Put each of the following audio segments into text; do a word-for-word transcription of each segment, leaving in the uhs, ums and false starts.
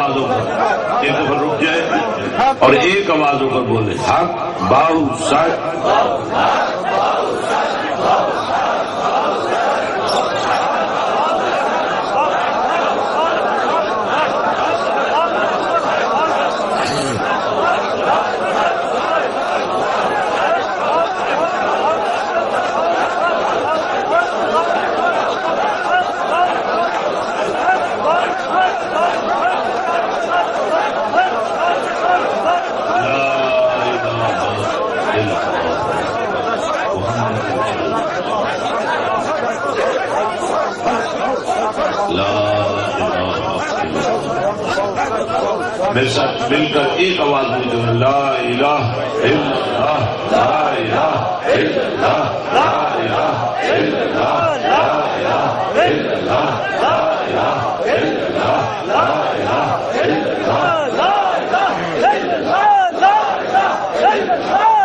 آوازوں پر ایک دفعہ رک جائے اور ایک آواز ہو کر بولے حق باہو سچ میرے ساتھ مل کر ایک آواز میں جو لا الہ الا اللہ لا الہ الا اللہ لا الہ الا اللہ لا الہ الا اللہ لا الہ الا اللہ لا الہ الا اللہ لا الہ الا اللہ لا الہ الا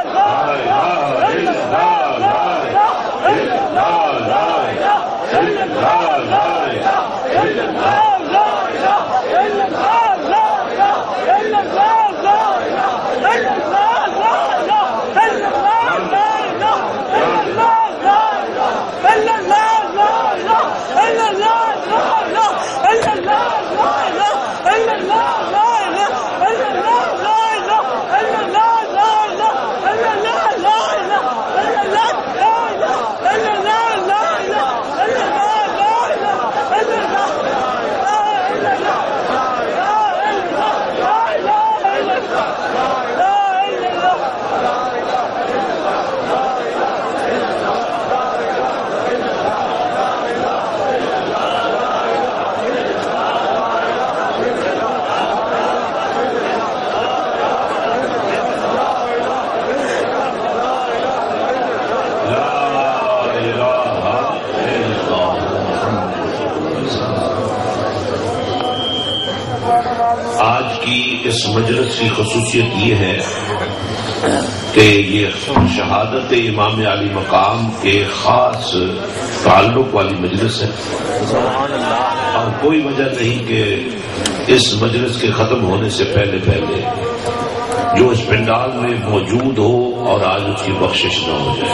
اس مجلس کی خصوصیت یہ ہے کہ یہ شہادت امام علی مقام کے خاص تعلق والی مجلس ہے اور کوئی وجہ نہیں کہ اس مجلس کے ختم ہونے سے پہلے پہلے جو اس پنڈال میں موجود ہو اور آج اس کی بخشش نہ ہو جائے.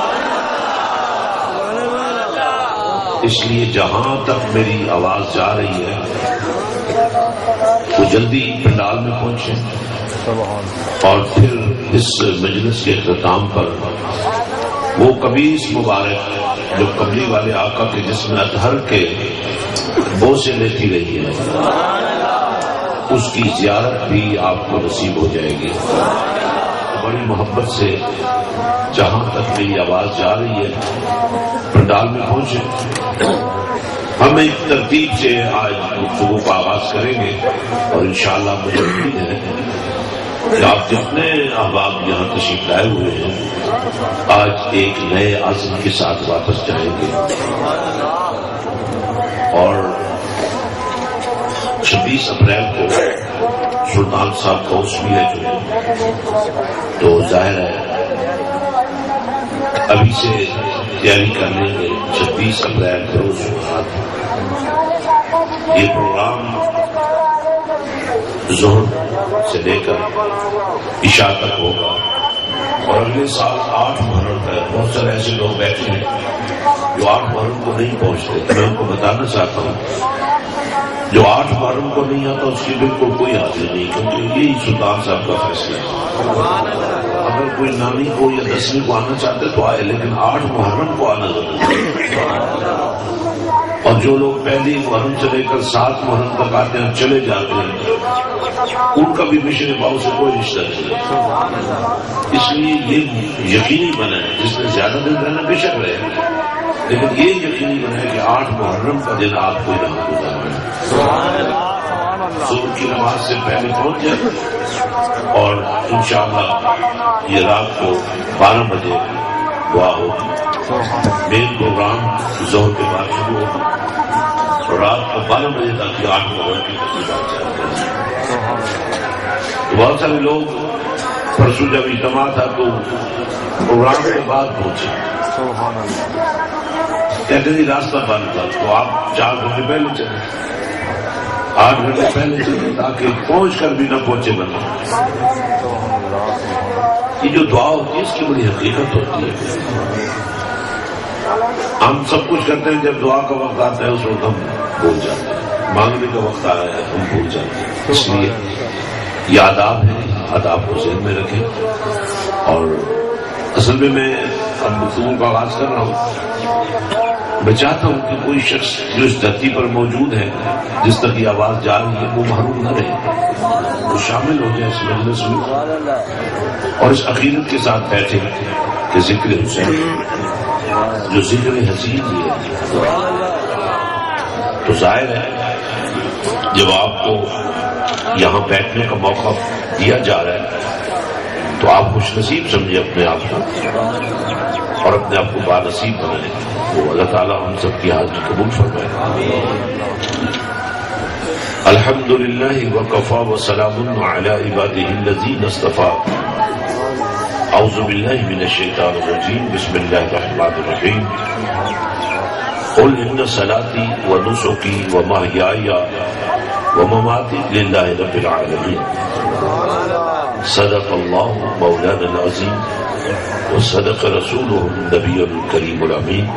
اس لیے جہاں تک میری آواز جا رہی ہے وہ جلدی پنڈال میں پہنچے اور پھر اس مجلس کے اختتام پر وہ قمیص مبارک جو قبلی والے آقا کے جسم اطہر کے بوسے لیتی رہی ہے اس کی زیارت بھی آپ کو نصیب ہو جائے گی. بڑی محبت سے جہاں تک میری آواز جا رہی ہے پنڈال میں پہنچے. ہم ایک ترتیب سے آج گفتگو کا آغاز کریں گے اور انشاءاللہ مجھے امید ہے کہ آپ جتنے احباب یہاں تشریف لائے ہوئے ہیں آج ایک نئے عزم کے ساتھ واپس جائیں گے اور چھبیس اپریل کو سلطان صاحب کا اس بھی ہے جو تو ظاہر ہے ابھی سے تیاری کر لیں گے. چھبیس اپریل کو روز یہ پروگرام ظہر سے لے کر عشاء تک ہوگا اور اگلے سال آٹھ محرم کا بہت سارے ایسے لوگ بیٹھے ہیں جو آٹھ محرم کو نہیں پہنچتے. میں ان کو بتانا چاہتا ہوں جو آٹھ محرم کو نہیں آتا اس کی بالکل کوئی حاضری نہیں کیونکہ یہی سلطان صاحب کا فیصلہ ہے. اگر کوئی نامی کو یا دسویں کو آنا چاہتے تو آئے لیکن آٹھ محرم کو آنا ضروری ہے. اور جو لوگ پہلی محرم سے لے کر سات محرم تک آتے ہیں چلے جاتے ہیں ان کا بھی مشن باؤ سے کوئی رشتہ نہیں. اس لیے یہ یقینی بنا ہے جس نے زیادہ دن رہنا بے شک رہے لیکن یہ یقینی بنا ہے کہ آٹھ محرم کا دن آپ کو یہاں گزارنا ہے. ظہر کی نماز سے پہلے پہنچ جائے اور انشاءاللہ یہ رات کو بارہ بجے دعا ہوگی. مین پروگرام ظہر کے بعد شروع ہوگا اور رات کو بارہ بجے تک آٹھ محرم کی تقریبات چلتے ہیں. بہت سارے لوگ پرسوں جب اجتماع تھا تو پروگرام کے بعد پہنچے کہتے جی راستہ بند تھا تو آپ چار گھنٹے پہلے چلے. آٹھ گھنٹے پہلے چلے تاکہ پہنچ کر بھی نہ پہنچے بنا. یہ جو دعا ہوتی ہے اس کی بڑی حقیقت ہوتی ہے. ہم سب کچھ کرتے ہیں، جب دعا کا وقت آتا ہے اس وقت ہم بھول جاتے ہیں، مانگنے کا وقت آ رہا ہے ہم بھول جاتے ہیں. اس لیے یہ آداب ہے، آداب کو ذہن میں رکھیں. اور اصل میں میں اب گفتگو کا آغاز کر رہا ہوں. میں چاہتا ہوں کہ کوئی شخص جو اس دھرتی پر موجود ہے جس تک یہ آواز جا رہی ہے وہ محروم نہ رہے، وہ شامل ہو جائے اس مجلس میں اور اس عقیدت کے ساتھ بیٹھے کہ ذکر حسین جو ذکر حسین ہے. تو ظاہر ہے جب آپ کو یہاں بیٹھنے کا موقع دیا جا رہا ہے تو آپ خوش نصیب سمجھے اپنے آپ کو اور اپنے آپ کو بانصیب بنائیں. وہ اللہ تعالیٰ ہم سب کی حاضری قبول فرمائے. الحمد للہ وکفی وسلام علی عبادہ الذین اصطفیٰ. اعوذ باللہ من الشیطان الرجیم. بسم اللہ الرحمن الرحیم. قل ان صلاتی ونسکی ومحیای ومماتی للہ رب العالمین. صدق اللہ مولانا العظیم وصدق رسولہ النبی الکریم الامین.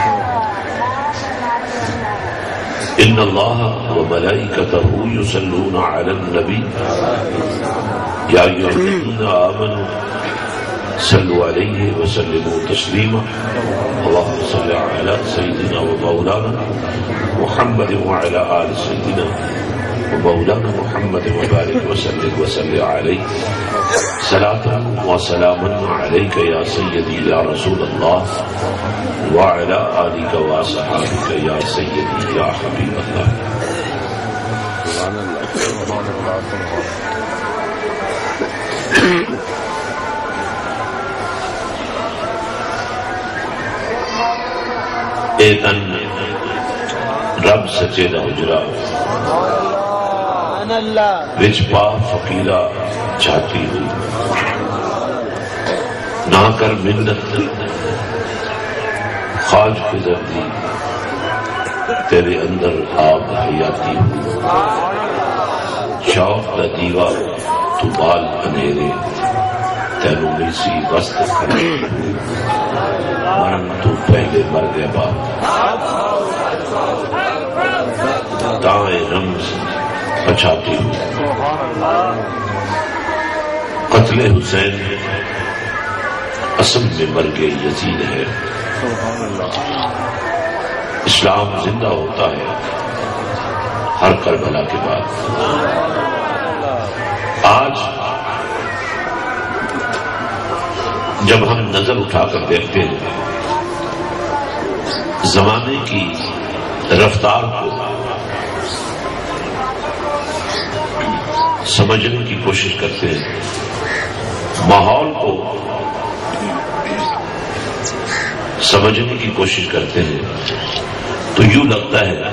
ان اللہ وملائکتہ یصلون علی النبی یا ایھا الذین آمنوا صلوا علیہ وسلموا تسلیما. اللهم صل علی سیدنا ومولانا محمد وعلی آل سیدنا ومولانا محمد وبارک وسلم وسلم علیہ. صلاة وسلام علیک یا سیدی یا رسول اللہ وعلی آلک واصحابک یا سیدی یا حبیب اللہ. اے تن رب سچے دا حجرا وچ پا فقیرہ چاہتی ہوئی. نہ کر منت خواج فضر دی تیرے اندر آب حیاتی ہوئی. شوق دا دیوا تو بال اندھیرے تینوں میں سی وسط کھڑے ہوئی. مرن تو پہلے مر گئے باپ دائیں رمز پچھاتی ہوئی. قتل حسین اصل میں مر گئے یزید ہے. اسلام زندہ ہوتا ہے ہر کربلا کے بعد. آج جب ہم نظر اٹھا کر دیکھتے ہیں زمانے کی رفتار کو سمجھنے کی کوشش کرتے ہیں، ماحول کو سمجھنے کی کوشش کرتے ہیں، تو یوں لگتا ہے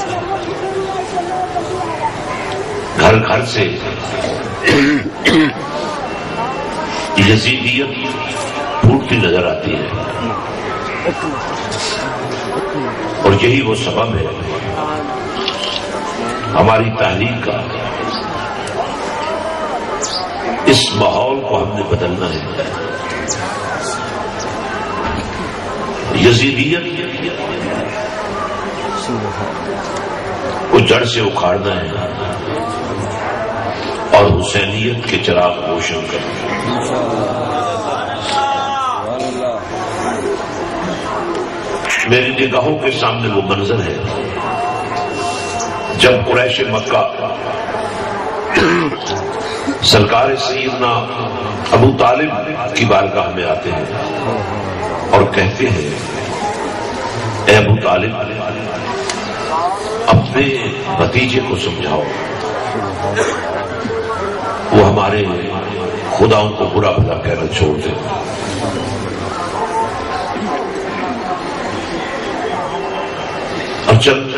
گھر گھر سے یزیدیت پھوٹتی نظر آتی ہے. اور یہی وہ سبب ہے ہماری تحریک کا. اس ماحول کو ہم نے بدلنا ہے. یزیدیت کو جڑ سے اکھاڑنا ہے اور حسینیت کے چراغ روشن کرنا. میری نگاہوں کے سامنے وہ منظر ہے جب قریش مکہ سرکار سیدنا ابو طالب کی بارگاہ میں آتے ہیں اور کہتے ہیں اے ابو طالب اپنے بھتیجے کو سمجھاؤ، وہ ہمارے خداؤں کو برا بھلا کہنا چھوڑ دے. اور چند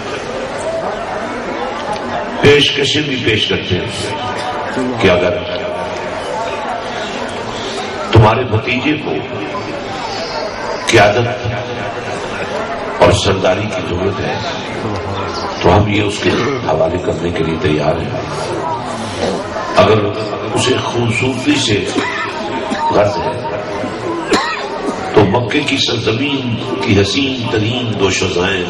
پیشکشیں بھی پیش کرتے ہیں کہ اگر تمہارے بھتیجے کو قیادت اور سرداری کی ضرورت ہے تو ہم یہ اس کے حوالے کرنے کے لیے تیار ہیں. اگر اسے خوبصورتی سے غرض ہے تو مکے کی سرزمین کی حسین ترین دو شزائیں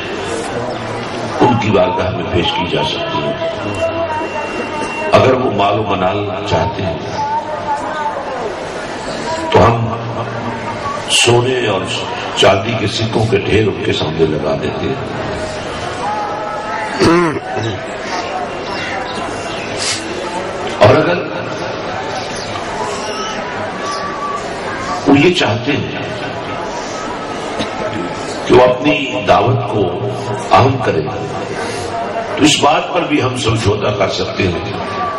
ان کی بارگاہ میں پیش کی جا سکتی ہیں. اگر وہ مال و منال چاہتے ہیں تو ہم سونے اور چاندی کے سکوں کے ڈھیر ان کے سامنے لگا دیتے ہیں. اور اگر وہ یہ چاہتے ہیں کہ وہ اپنی دعوت کو اہم کرے تو اس بات پر بھی ہم سمجھوتا کر سکتے ہیں.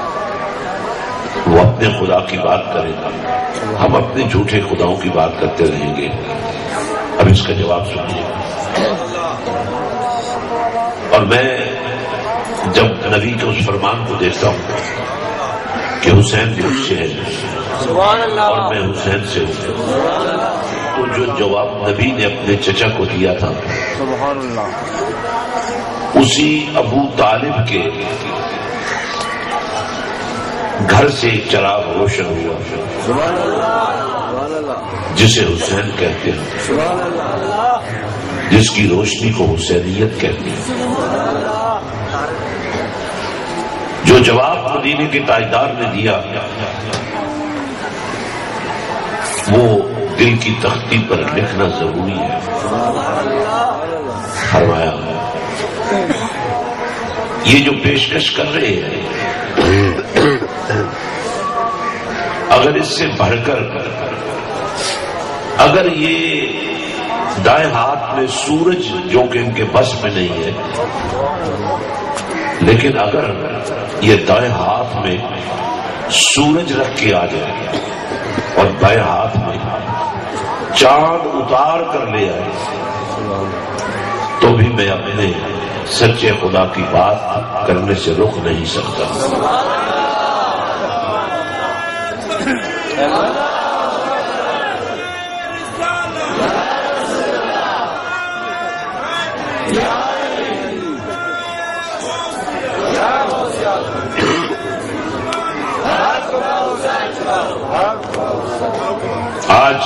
وہ اپنے خدا کی بات کریں گا, ہم اپنے جھوٹے خداؤں کی بات کرتے رہیں گے. اب اس کا جواب سنیے. اور میں جب نبی کے اس فرمان کو دیکھتا ہوں کہ حسین مجھ سے ہے اور میں حسین سے ہوں, تو جو جواب نبی نے اپنے چچا کو دیا تھا اسی ابو طالب کے گھر سے ایک چراغ روشن ہوا جسے حسین کہتے ہیں, جس کی روشنی کو حسینیت کہتے ہیں. جو جواب مدینے کے تاجدار نے دیا وہ دل کی تختی پر لکھنا ضروری ہے. فرمایا یہ جو پیشکش کر رہے ہیں اگر اس سے بڑھ کر اگر یہ دائیں ہاتھ میں سورج جو کہ ان کے بس میں نہیں ہے, لیکن اگر یہ دائیں ہاتھ میں سورج رکھ کے آ جائے اور بائیں ہاتھ میں چاند اتار کر لے آئے تو بھی میں اپنے سچے خدا کی بات کرنے سے رک نہیں سکتا. آج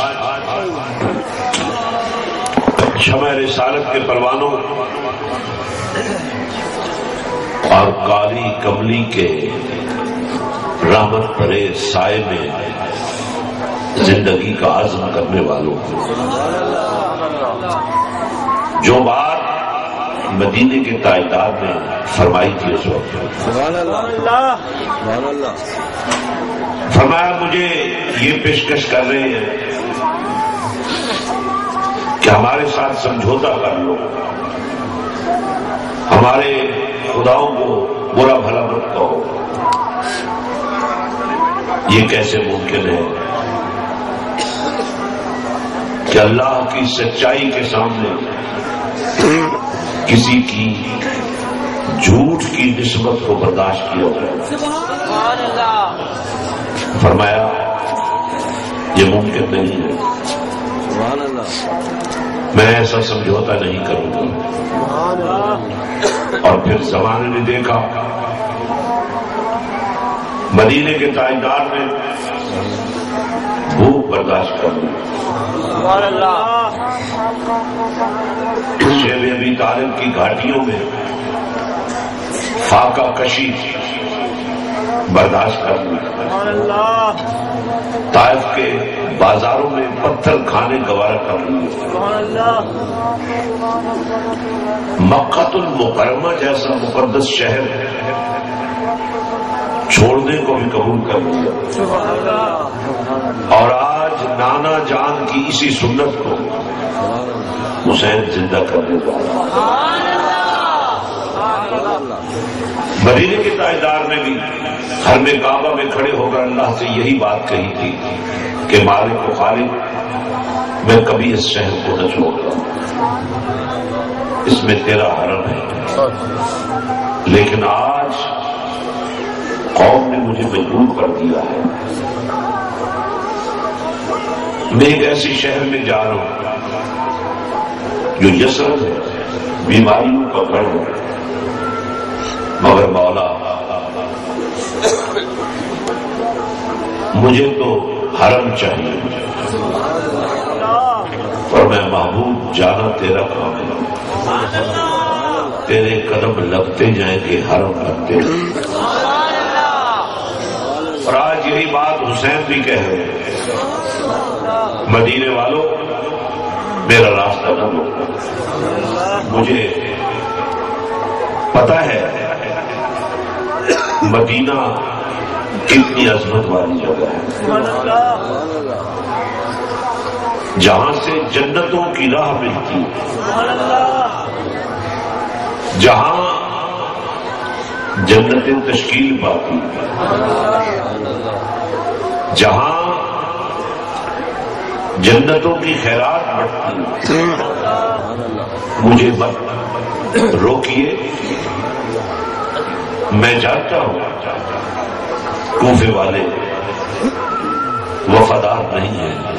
شمع رسالت کے پروانوں اور کالی کملی کے رحمت بھرے سائے میں زندگی کا عزم کرنے والوں کو جو بات مدینے کے تاجدار نے فرمائی تھی اس وقت, فرمایا مجھے یہ پیشکش کر رہے ہیں کہ ہمارے ساتھ سمجھوتا کر لو, ہمارے خداؤں کو برا بھلا مت کہو. یہ کیسے ممکن ہے کہ اللہ کی سچائی کے سامنے کسی کی جھوٹ کی نسبت کو برداشت کیا جائے؟ فرمایا یہ ممکن نہیں ہے, میں ایسا سمجھوتا نہیں کروں گا. اور پھر زمانے نے دیکھا مدینے کے تاجدار نے بھوک برداشت کر لی, شیب ابی طالب کی گھاٹیوں میں فاقہ کشی برداشت کر لی, طائف کے بازاروں میں پتھر کھانے گوارا کر لی, مکہ المکرمہ جیسا مقدس شہر چھوڑنے کو بھی قبول کر لیا, اور آج نانا جان کی اسی سنت کو حسین زندہ کرنے والا. مدینے کے تاجدار نے بھی حرم کعبہ میں کھڑے ہو کر اللہ سے یہی بات کہی تھی کہ مالک و خالق میں کبھی اس شہر کو نہ چھوڑتا, اس میں تیرا حرم ہے. لیکن آج قوم نے مجھے مجبور کر دیا ہے, میں ایک ایسی شہر میں جا رہا ہوں جو یسرب ہے بیماریوں کا گڑھ ہے، مگر مولا مجھے تو حرم چاہیے، اور میں محبوب جانا تیرا کام ہے، تیرے قدم لگتے جائیں گے حرم لگتے جائیں۔ اور آج یہی بات حسین بھی کہہ رہے ہیں، مدینے والوں میرا راستہ نہ روکو، مجھے پتا ہے مدینہ کتنی عظمت والی جگہ ہے، جہاں سے جنتوں کی راہ ملتی، جہاں جنتیں تشکیل پاتی، جہاں جنتوں کی خیرات بڑھتی۔ مجھے مت روکیے، میں جانتا ہوں کوفے والے وفادار نہیں ہیں،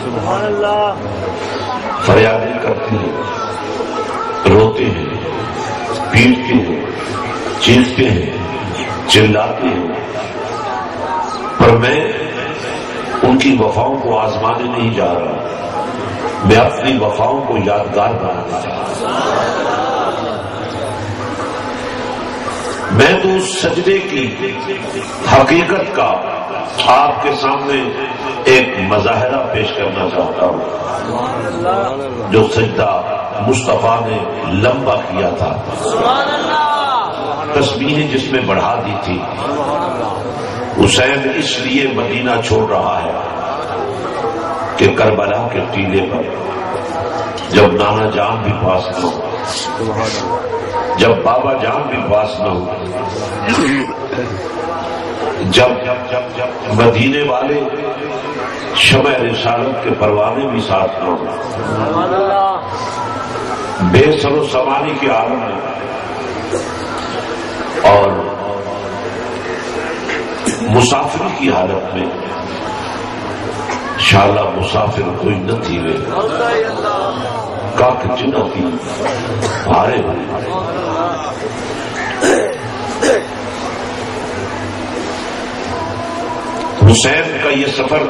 فریادیں کرتے ہیں، روتے ہیں، پیٹتے ہیں، چیختے ہیں، چلاتے ہیں، پر میں ان کی وفاؤں کو آزمانے نہیں جا رہا، میں اپنی وفاؤں کو یادگار بنانے جا رہا۔ میں تو اس سجدے کی حقیقت کا آپ کے سامنے ایک مظاہرہ پیش کرنا چاہتا ہوں، جو سجدہ مصطفیٰ نے لمبا کیا تھا، تسبیحیں جس میں بڑھا دی تھی۔ حسین اس لیے مدینہ چھوڑ رہا ہے کہ کربلا کے ٹیلے پر جب نانا جان بھی پاس نہ ہو، جب بابا جان بھی پاس نہ ہو، جب مدینے والے شمع رسالت کے پروانے بھی ساتھ نہ ہو، بے سر و سمانی کے عالم میں اور مسافر کی حالت میں، شالا مسافر کوئی نہ تھی وے کاک جنہ تھی بھارے ہوئے۔ حسین کا یہ سفر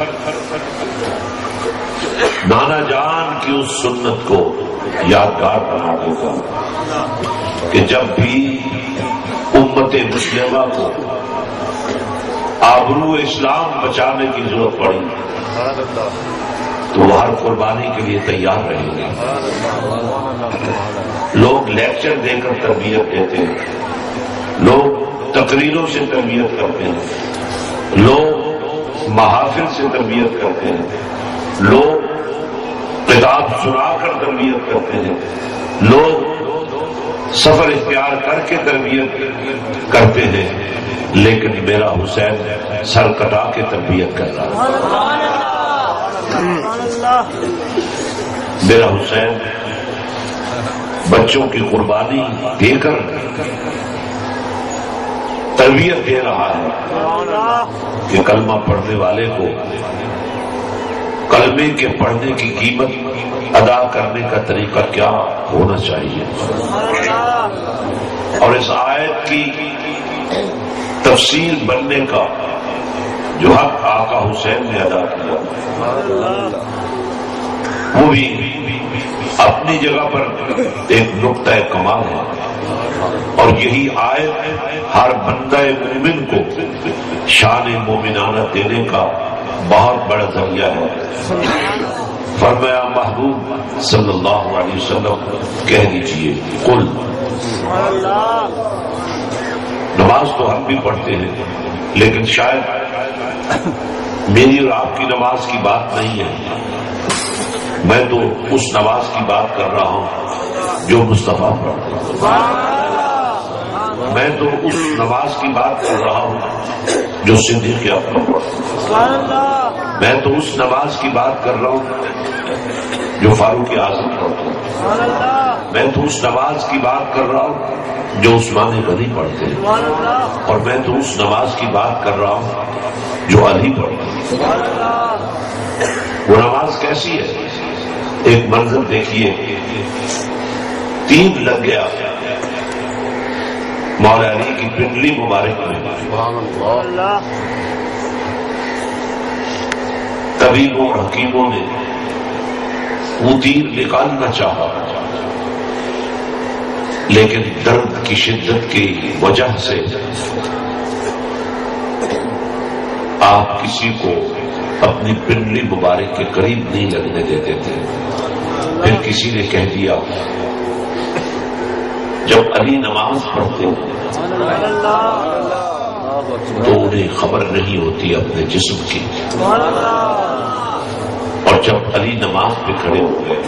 نانا جان کی اس سنت کو یادگار بنا دے گا کہ جب بھی امت مسلمہ کو آبرو اسلام بچانے کی ضرورت پڑی تو وہ ہر قربانی کے لیے تیار رہیں گے۔ لوگ لیکچر دے کر تربیت دیتے ہیں، لوگ تقریروں سے تربیت کرتے ہیں، لوگ محافل سے تربیت کرتے ہیں، لوگ کتاب سنا کر تربیت کرتے ہیں، لوگ سفر اختیار کر کے تربیت کرتے ہیں، لیکن میرا حسین سر کٹا کے تربیت کر رہا ہے۔ میرا حسین بچوں کی قربانی دے کر تربیت دے رہا ہے کہ کلمہ پڑھنے والے کو کلمے کے پڑھنے کی قیمت ادا کرنے کا طریقہ کیا ہونا چاہیے، اور اس آیت کی تفسیر بننے کا جو حق آقا حسین نے ادا کیا وہ بھی اپنی جگہ پر ایک نقطہ کمال ہے، اور یہی آیت ہر بندہ مومن کو شان مومنانہ دینے کا بہت بڑا ذریعہ ہے۔ فرمایا محبوب صلی اللہ علیہ وسلم کہہ دیجئے قل، نماز تو ہم بھی پڑھتے ہیں لیکن شاید میری اور آپ کی نماز کی بات نہیں ہے، میں تو اس نماز کی بات کر رہا ہوں جو مصطفیٰ پڑھتا ہے، میں تو اس نماز کی بات کر رہا ہوں جو صدیق اکبر پڑھتا ہے، میں تو اس نماز کی بات کر رہا ہوں جو فاروق اعظم پڑھتا ہے، میں تو اس نماز کی بات کر رہا ہوں جو عثمان غنی پڑھتے ہیں، اور میں تو اس نماز کی بات کر رہا ہوں جو علی پڑھتے ہیں۔ وہ نماز کیسی ہے؟ ایک منظر دیکھیے، تین لگ گیا مولا علی کی پنڈلی مبارک میں. طبیبوں اور حکیموں نے وہ تیر نکالنا چاہا، لیکن درد کی شدت کی وجہ سے آپ کسی کو اپنی پنڈلی مبارک کے قریب نہیں لگنے دیتے تھے. پھر کسی نے کہہ دیا، جب علی نماز پڑھتے تو انہیں خبر نہیں ہوتی اپنے جسم کی، اور جب علی نماز پہ کھڑے ہو گئے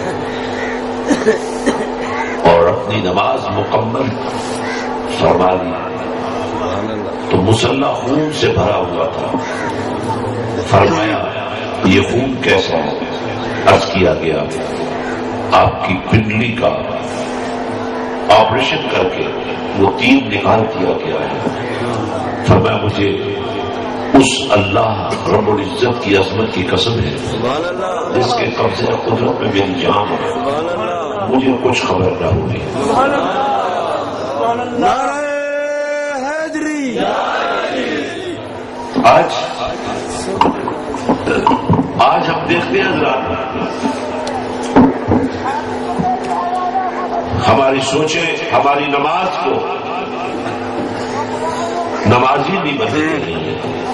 اور اپنی نماز مکمل فرما لی تو مصلی خون سے بھرا ہوا تھا. فرمایا یہ خون کیسا ہے؟ عرض کیا گیا آپ کی پنڈلی کا آپریشن کر کے وہ تیر نکال دیا گیا ہے. فرمایا مجھے اس اللہ رب العزت کی عظمت کی قسم ہے جس کے قبضے قدرت میں میری جان ہے، مجھے کچھ خبر نہ ہوئی. آج آج ہم دیکھتے ہیں حضرات، ہماری سوچیں ہماری نماز کو نمازی نہیں بدل رہی ہے.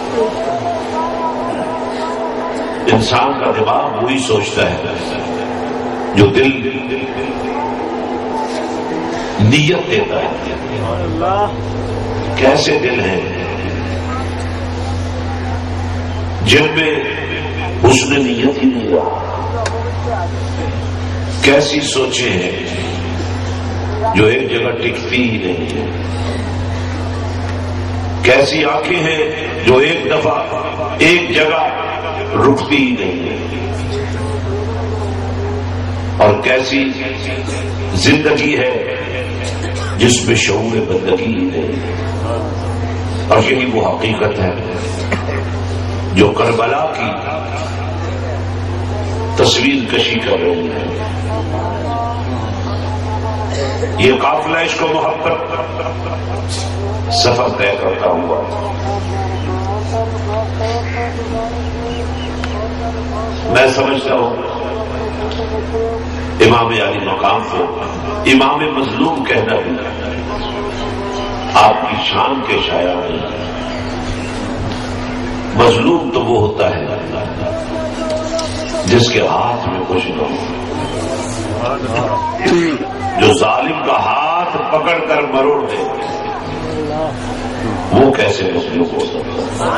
انسان کا دماغ وہی سوچتا ہے جو دل نیت دیتا ہے. کیسے دل ہیں جن میں حسن نیت ہی نہیں رہا؟ کیسی سوچیں ہیں جو ایک جگہ ٹکتی ہی نہیں ہے؟ کیسی آنکھیں ہیں جو ایک دفعہ ایک جگہ رکتی ہی نہیں ہے؟ اور کیسی زندگی ہے جس میں شعور بندگی ہی نہیں؟ اور یہی وہ حقیقت ہے جو کربلا کی تصویر کشی کر رہی ہے. یہ قافلہ عشق و محبت سفر طے کرتا ہوا میں سمجھتا ہوں امام علی مقام کو امام مظلوم کہنا بھی آپ کی شان کے شایا نہیں. مظلوم تو وہ ہوتا ہے جس کے ہاتھ میں کچھ نہ ہو، جو ظالم کا ہاتھ پکڑ کر مروڑ دے، وہ کیسے مظلوم ہو سکتا؟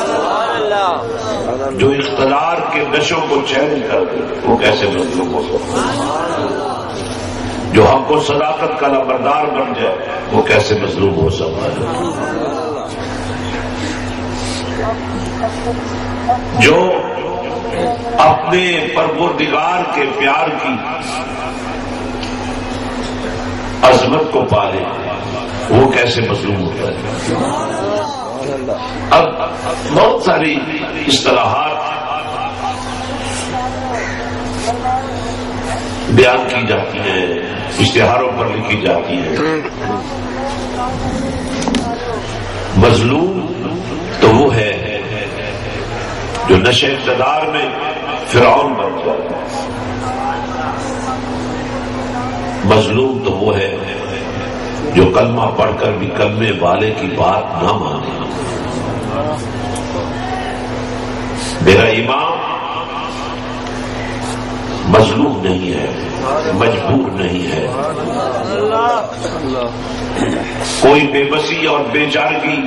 جو اقتدار کے نشوں کو چیلنج کر دے، وہ کیسے مظلوم ہو سکتا؟ جو ہم کو صداقت کا لامبردار بن جائے، وہ کیسے مظلوم ہو سکتا ہے؟ جو اپنے پروردگار کے پیار کی عظمت کو پالے، وہ کیسے مظلوم ہوتا ہے؟ اب بہت ساری اصطلاحات بیان کی جاتی ہیں، اشتہاروں پر لکھی جاتی ہیں. مظلوم تو وہ ہے جو نشے اقتدار میں فرعون بن جاتا ہے. مظلوم تو وہ ہے جو کلمہ پڑھ کر بھی کلمے والے کی بات نہ مانے. میرا امام مظلوم نہیں ہے، مجبور نہیں ہے. کوئی بے بسی اور بے چارگی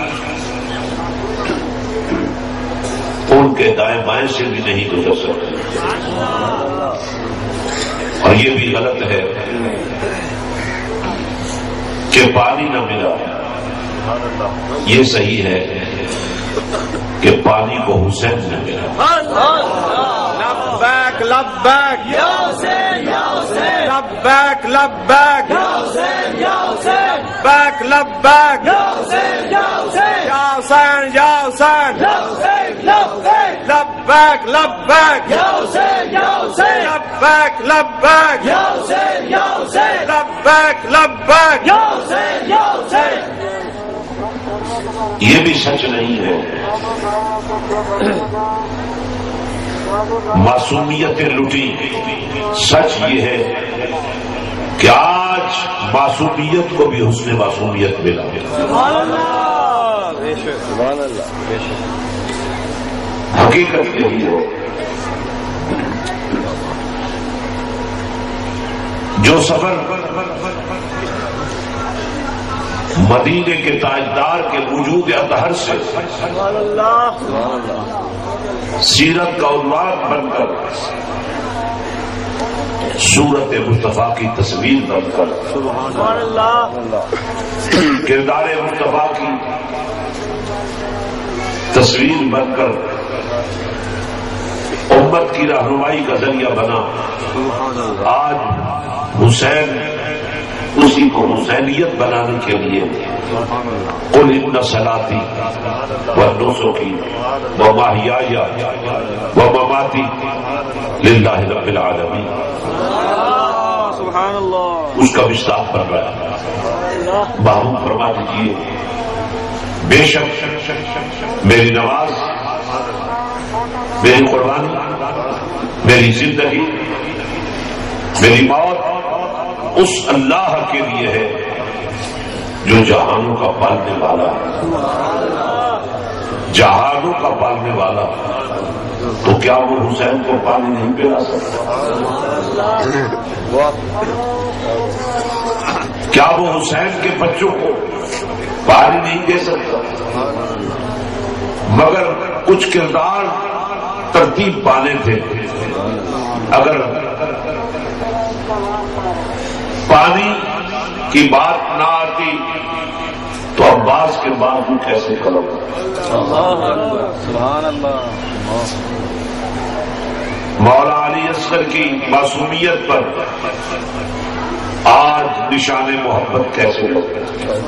ان کے دائیں بائیں سے بھی نہیں گزر سکتی. اور یہ بھی غلط ہے کہ پانی نہ ملا. یہ صحیح ہے کہ پانی کو حسین نہ ملا. لبیک لبیک یا حسین یا حسین، لبیک لبیک یا حسین یا حسین، لبیک لبیک یا حسین یا حسین، یا حسین یا حسین، یا حسین یا حسین، لبیک لبیک لبیک یا حسین یا حسین لبیک لبیک یا حسین یا حسین لبیک لبیک یا حسین یا حسین. یہ بھی سچ نہیں ہے معصومیتیں لٹی. سچ یہ ہے کہ آج معصومیت کو بھی حسن معصومیت ملا. سبحان اللہ سبحان اللہ. حقیقت یہی ہے. جو سفر مدینے کے تاجدار کے وجود اطہر سے سبحان اللہ سیرت کا عنوان بن کر صورت مصطفیٰ کی تصویر بن کر سبحان اللہ کردار مصطفیٰ کی تصویر بن کر امت کی رہنمائی کا ذریعہ بنا. آج حسین اسی کو حسینیت بنانے کے لیے قل ان صلاتی ونسکی ومحیای ومماتی للہ رب العالمین سبحان اللہ. اس کا مصداق بن رہا ہے. معلوم فرما دیجیے بے شک میری نماز، میری قربانی، میری زندگی، میری موت اس اللہ کے لیے ہے جو جہانوں کا پالنے والا ہے. جہانوں کا پالنے والا تو کیا وہ حسین کو پانی نہیں پلا سکتا؟ کیا وہ حسین کے بچوں کو پانی نہیں دے سکتا؟ مگر کچھ کردار ترتیب پانے تھے. اگر پانی کی بات نہ آتی تو عباس کے بازو کیسے قلم؟ سبحان اللہ. مولا علی اصغر کی معصومیت پر آج نشان محبت کیسے لگے؟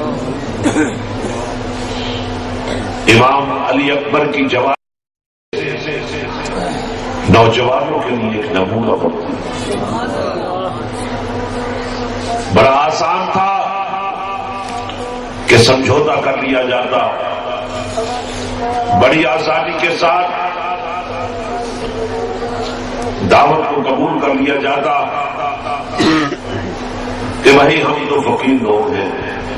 امام علی اکبر کی جوان نوجوانوں کے لیے ایک نمونہ بنتی. بڑا آسان تھا کہ سمجھوتا کر لیا جاتا، بڑی آسانی کے ساتھ دعوت کو قبول کر لیا جاتا کہ بھائی ہم تو فقیر لوگ ہیں،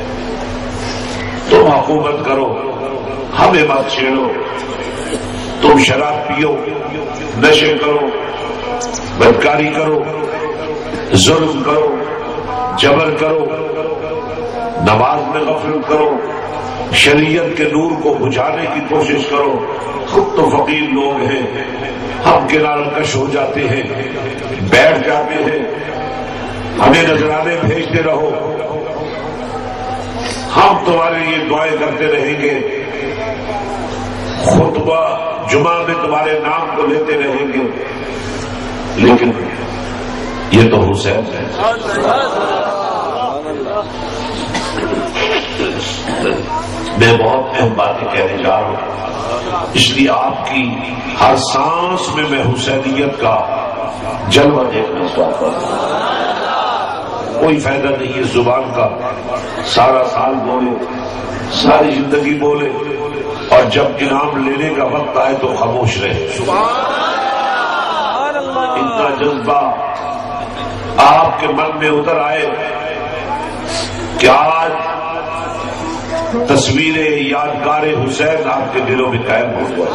تم حکومت کرو، ہمیں مت چھیڑو، تم شراب پیو، نشے کرو، بدکاری کرو، ظلم کرو، جبر کرو، نماز میں غفلت کرو، شریعت کے نور کو بجھانے کی کوشش کرو. خود تو فقیر لوگ ہیں، ہم کنارہ کش ہو جاتے ہیں، بیٹھ جاتے ہیں، ہمیں نذرانے بھیجتے رہو، ہم تمہارے لیے دعائیں کرتے رہیں گے، خطبہ جمعہ میں تمہارے نام کو لیتے رہیں گے. لیکن یہ تو حسین ہے. میں بہت اہم باتیں کہنے جا رہا ہوں، اس لیے آپ کی ہر سانس میں میں حسینیت کا جلوہ دیکھنا چاہتا ہوں. کوئی فائدہ نہیں ہے زبان کا سارا سال بولے، ساری زندگی بولے، اور جب انعام لینے کا وقت آئے تو خاموش رہے. ان کا جذبہ آپ کے من میں اتر آئے کہ آج تصویر یادگار حسین آپ کے دلوں میں قائم ہو جائے.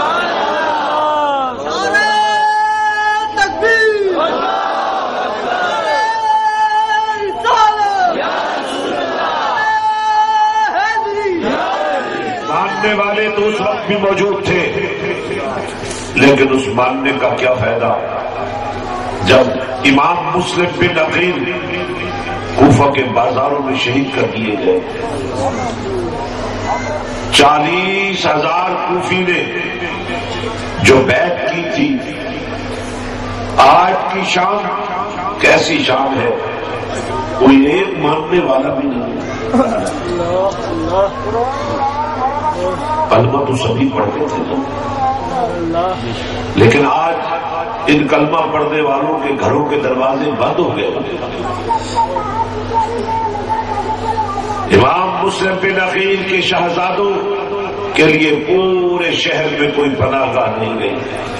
ماننے والے تو اس وقت بھی موجود تھے، لیکن اس ماننے کا کیا فائدہ جب امام مسلم بن عقیل کوفہ کے بازاروں میں شہید کر دیے گئے. چالیس ہزار کوفی نے جو بیعت کی تھی، آج کی شام کیسی شام ہے، کوئی ایک ماننے والا بھی نہیں. کلمہ تو سبھی پڑھتے تھے، تو لیکن آج ان کلمہ پڑھنے والوں کے گھروں کے دروازے بند ہو گئے. امام مسلم بن عقیل کے شہزادوں کے لیے پورے شہر میں کوئی پناہ گاہ نہیں گئی.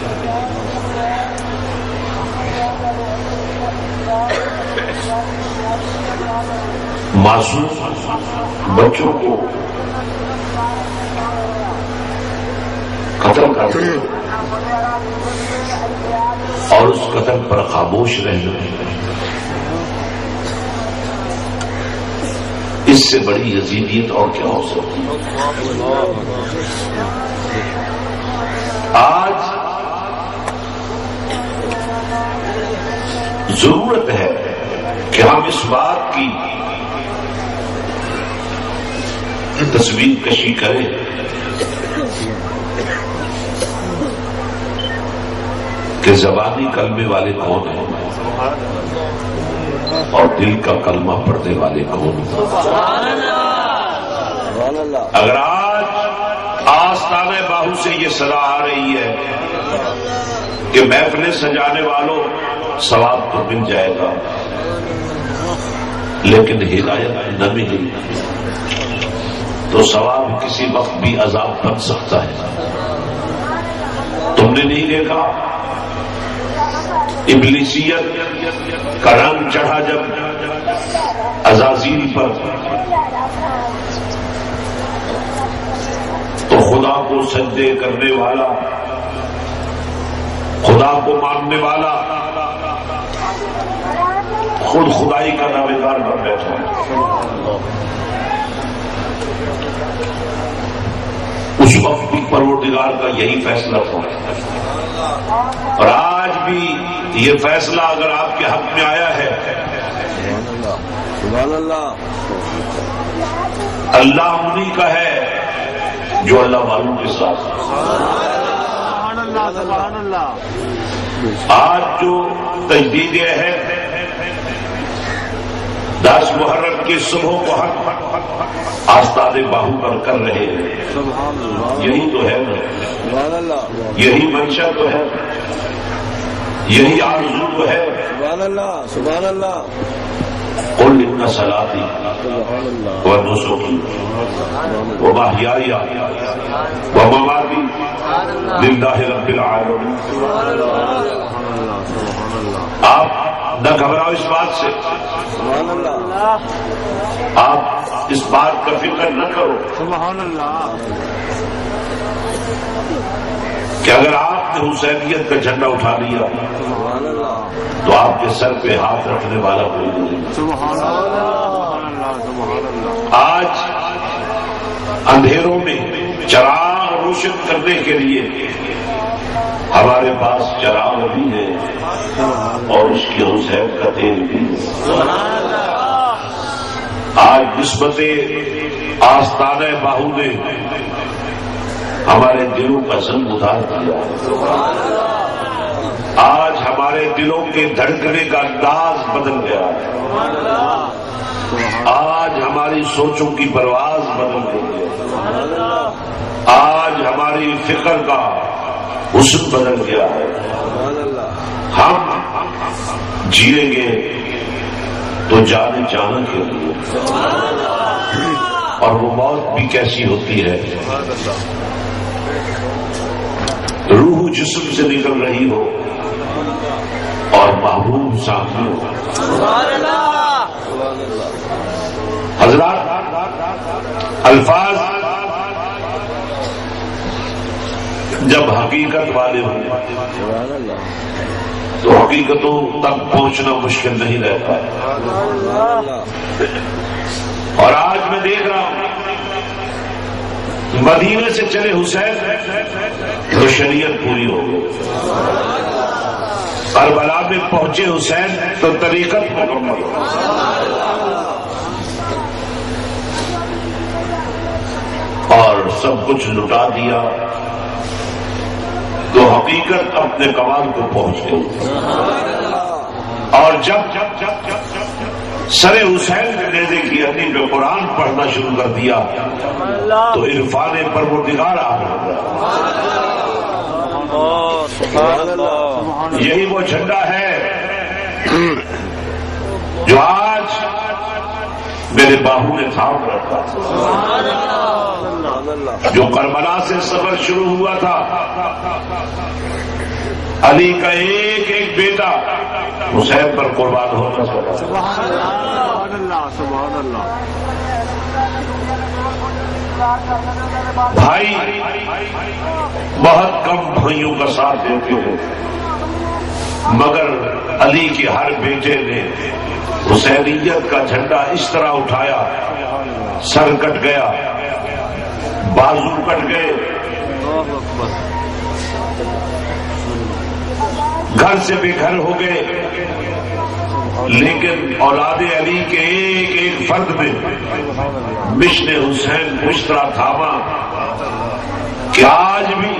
معصوم بچوں کو قتل کرتے اور اس قتل پر خاموش رہنا، اس سے بڑی یزیدیت اور کیا ہو سکتی ہے؟ آج ضرورت ہے کہ ہم اس بات کی تصویر کشی کریں کہ زبانی کلمے والے کون ہیں اور دل کا کلمہ پڑھنے والے کون ہیں. اگر آج آستانہ باہو سے یہ صدا آ رہی ہے کہ محفلیں سجانے والوں ثواب تو مل جائے گا لیکن ہدایت نہ ملی تو ثواب کسی وقت بھی عذاب بن سکتا ہے. تم نے نہیں دیکھا ابلیسیت کا رنگ چڑھا جب عزازیل پر تو خدا کو سجدے کرنے والا، خدا کو ماننے والا خود خدائی کا دعویدار بن بیٹھا. اس وقت بھی پروردگار کا یہی فیصلہ تھا اور آج بھی یہ فیصلہ اگر آپ کے حق میں آیا ہے، سبحان اللہ، اللہ انہی کا ہے جو اللہ والوں کے ساتھ. سبحان اللہ، سبحان اللہ. آج جو تجدید ہے دس محرم کی صبح کو حق آستان باہو پر کر رہے ہیں، سبحان اللہ، یہی تو ہے نا، سبحان اللہ، یہی منشا تو ہے، یہی آرزو تو ہے. سبحان اللہ، سبحان اللہ، قل ان صلاتی سبحان اللہ، ونسکی ومحیای ومماتی للہ رب العالمین. سبحان اللہ، سبحان اللہ، آپ نہ گھبراؤ اس بات سے، سبحان اللہ، آپ اس بات کا فکر نہ کرو سبحان اللہ، کہ اگر آپ نے حسینیت کا جھنڈا اٹھا لیا سبحان اللہ، تو آپ کے سر پہ ہاتھ رکھنے والا کوئی نہیں. سبحان اللہ، سبحان اللہ. آج اندھیروں میں چراغ روشن کرنے کے لیے ہمارے پاس چراغ بھی ہے اور اس کی حسین کا تیل بھی ہے. آج نسبت آستانہ باہو نے ہمارے دلوں کا زنگ اتار دیا. آج ہمارے دلوں کے دھڑکنے کا انداز بدل گیا. آج ہماری سوچوں کی پرواز بدل گئی ہے. آج ہماری فکر کا حسن بدل گیا ہے. ہم جیئیں گے تو جانے جانا کے لیے، اور وہ موت بھی کیسی ہوتی ہے، روح جسم سے نکل رہی ہو اور محبوب سامنے ہو. حضرات، الفاظ جب حقیقت والے ہوں تو حقیقتوں تک پہنچنا مشکل نہیں رہتا. اور آج میں دیکھ رہا ہوں مدینے سے چلے حسین تو شریعت پوری ہو گئی، کربلا میں پہنچے حسین تو طریقت مکمل ہو. اور سب کچھ لٹا دیا تو حقیقت اپنے کمال کو پہنچ گئی. اور جب جب جب جب سر حسین نے نیزے کی ہڈی پہ قرآن پڑھنا شروع کر دیا تو عرفان پروردگار آ گیا. سبحان اللہ. یہی وہ جھنڈا ہے جو آج میرے باہو نے تھام رکھا. جو کربلا سے سفر شروع ہوا تھا، علی کا ایک ایک بیٹا حسین پر قربان ہونا پڑا. سبحان اللہ سبحان اللہ. بھائی بہت کم بھائیوں کا ساتھ دیتے ہیں، مگر علی کے ہر بیٹے نے حسینیت کا جھنڈا اس طرح اٹھایا، سر کٹ گیا، بازو کٹ گئے، گھر سے بے گھر ہو گئے، لیکن اولاد علی کے ایک ایک فرد میں مشن حسین اس طرح تھاما کہ آج بھی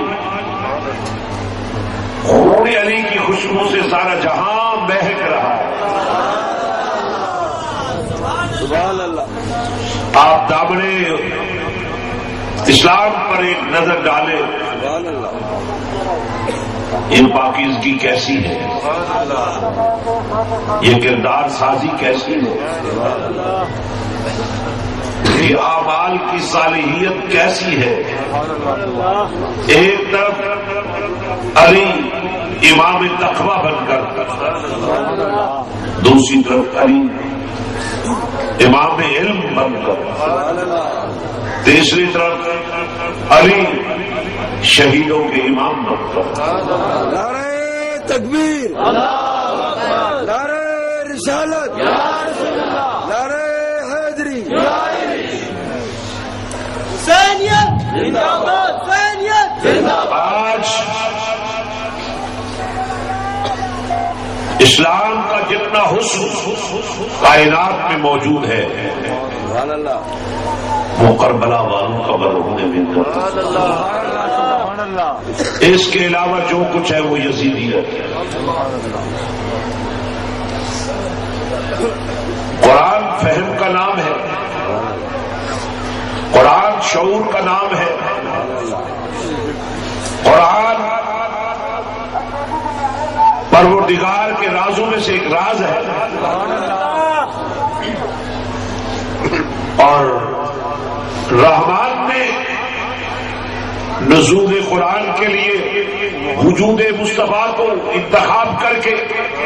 خون علی کی خوشبو سے سارا جہاں مہک رہا ہے. سبحان اللہ. آپ دامنے اسلام پر ایک نظر ڈالیں، سبحان اللہ. یہ پاکیزگی کیسی ہے، یہ کردار سازی کیسی ہے، یہ اعمال کی صالحیت کیسی ہے. ایک طرف علی امام تقویٰ بن کر، دوسری طرف علی امام علم بن کر، تیسری طرف علی شہیدوں کے امام بن کر. نعرہ تکبیر، نعرہ رسالت، نعرہ حیدری. آج اسلام کا جتنا حسن کائنات میں موجود ہے، سبحان اللہ. وہ کربلا والوں کا مرہون مل کر. سبحان اللہ. اس کے علاوہ جو کچھ ہے وہ یزیدیت ہے. قرآن فہم کا نام ہے، قرآن شعور کا نام ہے، قرآن پروردگار کے رازوں میں سے ایک راز ہے. اور رحمان نے نزول قرآن کے لیے وجود مصطفیٰ کو انتخاب کر کے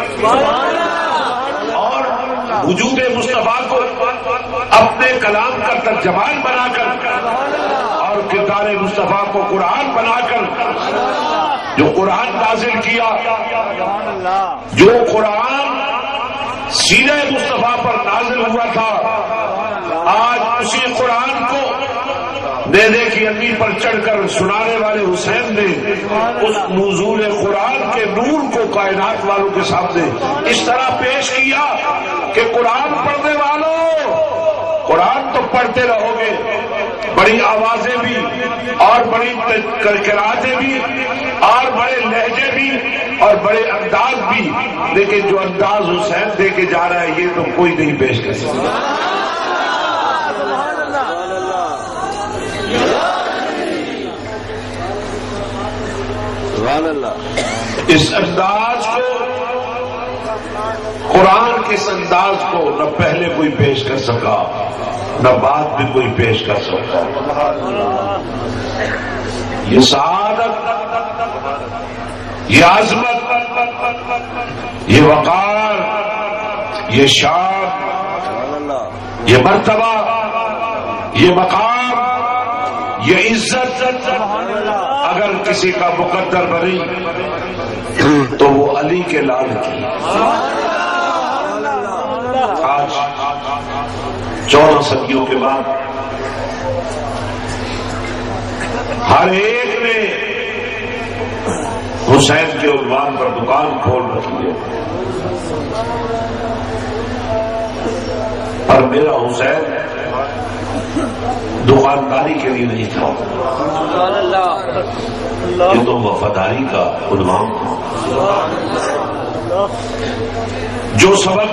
اور وجود مصطفیٰ کو اپنے کلام کا ترجمان بنا کر اور کردار مصطفیٰ کو قرآن بنا کر جو قرآن نازل کیا، جو قرآن سینہ مصطفیٰ پر نازل ہوا تھا، آج اسی قرآن کو دیدے کی امی پر چڑھ کر سنانے والے حسین نے اس نزول قرآن کے نور کو کائنات والوں کے سامنے اس طرح پیش کیا کہ قرآن پڑھنے والوں، قرآن تو پڑھتے رہو گے، بڑی آوازیں بھی اور بڑی کرکراتیں بھی اور بڑے لہجے بھی اور بڑے انداز بھی، لیکن جو انداز حسین دے کے جا رہا ہے یہ تو کوئی نہیں پیش کر سکتا. سبحان اللہ. اس انداز کو، قرآن کے اس انداز کو نہ پہلے کوئی پیش کر سکا نہ بعد میں کوئی پیش کر سکتا. یہ سعادت، یہ عظمت، یہ وقار، یہ شان، یہ مرتبہ، یہ مقام، یہ عزت اگر کسی کا مقدر بنی تو وہ علی کے لال کی. آج چودہ صدیوں کے بعد ہر ایک نے حسین کے عنوان پر دکان کھول رکھی ہے، پر میرا حسین دکانداری کے لیے نہیں تھا، یہ تو وفاداری کا عنوان تھا. جو سبق